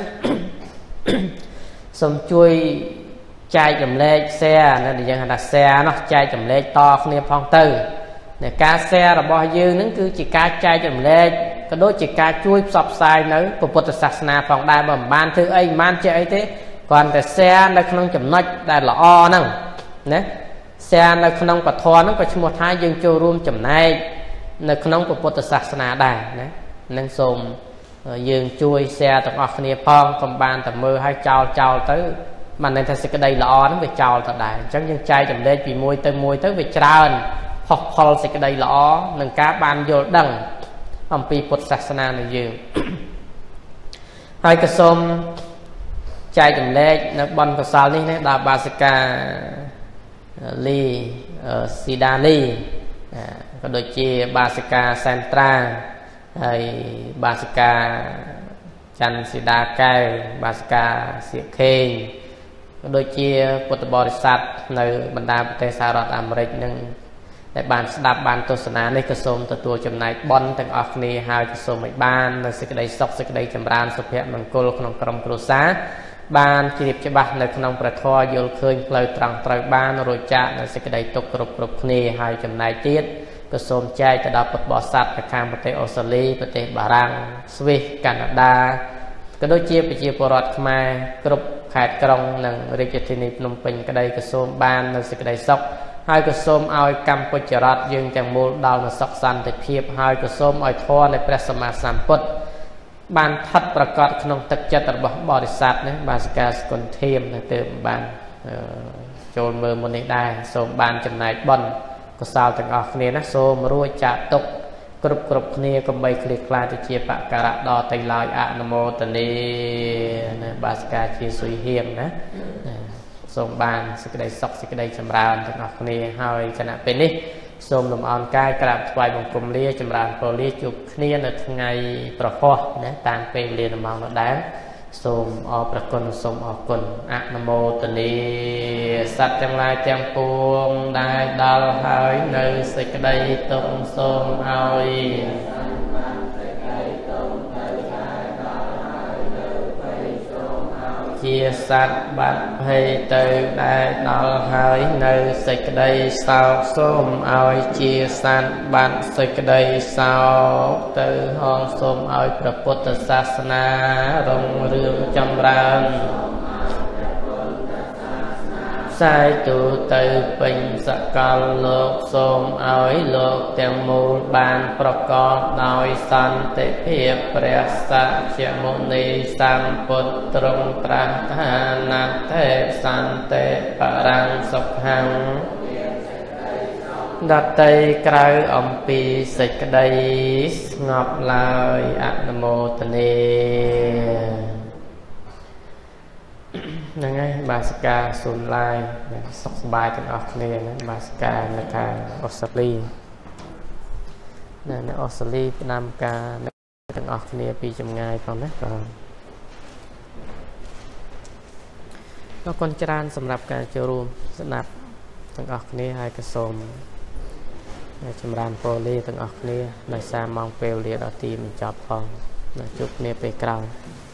សូមជួយចែករំលែក share នៅដែលយើងហៅថា share នោះចែករំលែកតគ្នាផងទៅในការ share របស់យើងហ្នឹងគឺជាការចែករំលែកក៏ដូចជាការជួយផ្សព្វផ្សាយនៅពុទ្ធសាសនាផងដែរបើមិនបានធ្វើអីមិនបានចេះអីទេគ្រាន់តែ share នៅក្នុងចំណុចដែលល្អហ្នឹងណា share នៅក្នុងពធហ្នឹងក៏ឈ្មោះថាយើងចូលរួមចំណែកនៅក្នុងពុទ្ធសាសនាដែរណានឹងសូមយើងជួយ share ទាំងអស់គ្នាផងកុំបានតែមើលឲ្យចោលចោលទៅបានន័យថាសេចក្តីល្អហ្នឹងវាចោលទៅដែរអញ្ចឹងយើងចែករំលែកពីមួយទៅមួយទៅវាច្រើនផុសផលសេចក្តីល្អនឹងការបានយល់ដឹងអំពីពុទ្ធសាសនានៃយើងហើយក៏សូមចែករំលែកនៅបុណ្យកុសលនេះណាដល់បាសិកាលីស៊ីដាលីក៏ដូចជាបាសិកាសែនត្រាហើយបាសិកាច័ន្ទស៊ីដាកែវបាសិកាសៀកខេងក៏ដូចជាពុទ្ធបរិស័ទនៅបណ្ដាប្រទេសសហរដ្ឋអាមេរិកនឹងដែលបានស្ដាប់បានទស្សនានេះក៏សូមទទួលចំណែកបុណ្យទាំងអស់គ្នាហើយក៏សូមឲ្យបាននៅសេចក្តីសុខសេចក្តីចម្រើនសុភមង្គលក្នុងក្រុមគ្រួសារបានជ្រាបច្បាស់នៅក្នុងព្រះធម៌យល់ឃើញផ្លូវត្រង់ត្រូវបានរួចចាកនៅសេចក្តីទុក្ខគ្រប់គ្រប់គ្នាហើយចំណែកទៀតក៏សូមចែកទៅដល់ពុទ្ធបរិស័ទនៅខាងប្រទេសអូស្ត្រាលីប្រទេសបារាំងស្វីសកាណាដាក៏ដូចជាប្រជាពលរដ្ឋខ្មែរគ្រប់ខេត្តក្រុងនិងរាជធានីភ្នំពេញក្តីក៏សូមបាននៅសេចក្តីសុខហើយក៏សូមឲ្យកម្ពុជារដ្ឋយើងទាំងមូលដល់នូវសុខសន្តិភាពហើយក៏សូមឲ្យធម៌នៃព្រះសម្មាសម្ពុទ្ធបានថិតប្រកបក្នុងទឹកចិត្តរបស់បរិស័ទណាបាសិកាស្គុណធៀមទៅទើបបានចូលមើលមុននេះដែរសូមបានចំណែកបុណ្យកុសលទាំងអស់គ្នាណាសូមរួចចាក់ទុកគ្រប់គ្រប់គ្នាកុំបីឃ្លៀសខ្លាចទៅជាបក្ការៈដល់ទៅឡើយអនុមោទនាណាបាសិកាជាសុយហៀងណាសូមបានសេចក្តីសុខសេចក្តីចម្រើនទាំងអស់គ្នាហើយគណៈពេលនេះសូមលំអរកាយក្រាបថ្វាយបង្គំលាចម្រើនពរលាជួបគ្នានៅថ្ងៃប្រហោះណាតាមពេលវេលាម៉ោងដដែលសូមអរព្រគុណសូមអរគុណអនុមោទនាសត្វទាំងឡាយទាំងពួងដែលដល់ហើយនៅសេចក្តីទុក្ខសូមឲ្យជាសត្វបាត់ភ័យទៅដែលដល់ហើយនៅសេចក្តីសោកសូមឲ្យជាសត្វបាត់សេចក្តីសោកទៅហងសូមឲ្យព្រះពុទ្ធសាសនារុងរឿងចម្រើនផ្សាយទូទៅពេញសកលលោកសូមឲ្យលោកទាំងមូលបានប្រកបដោយសន្តិភាពព្រះសច្ចាមុនីសម្ពុទ្ធទ្រង់ត្រាស់ថាណដ្ឋេសន្តិបរੰសុខੰដតីក្រៅអំពីសេចក្តីស្ងប់ឡើយអនុមោទនាហ្នឹងហើយបាសិកាសុនឡាយសុខសប្បាយទាំងអស់គ្នាណាបាសិកានៅខាងអូស្ត្រាលីនៅអូស្ត្រាលីផ្ដាំការទាំងអស់គ្នាពីចម្ងាយផងណាបាទអរគុណច្រើនសម្រាប់ការចូលរួមស្ដាប់ទាំងអស់គ្នាហើយក៏សូមចម្រើនពរលាទាំងអស់គ្នាដោយសារម៉ោងពេលវេលាដល់ទីបញ្ចប់ផងជួបគ្នាពេលក្រោយ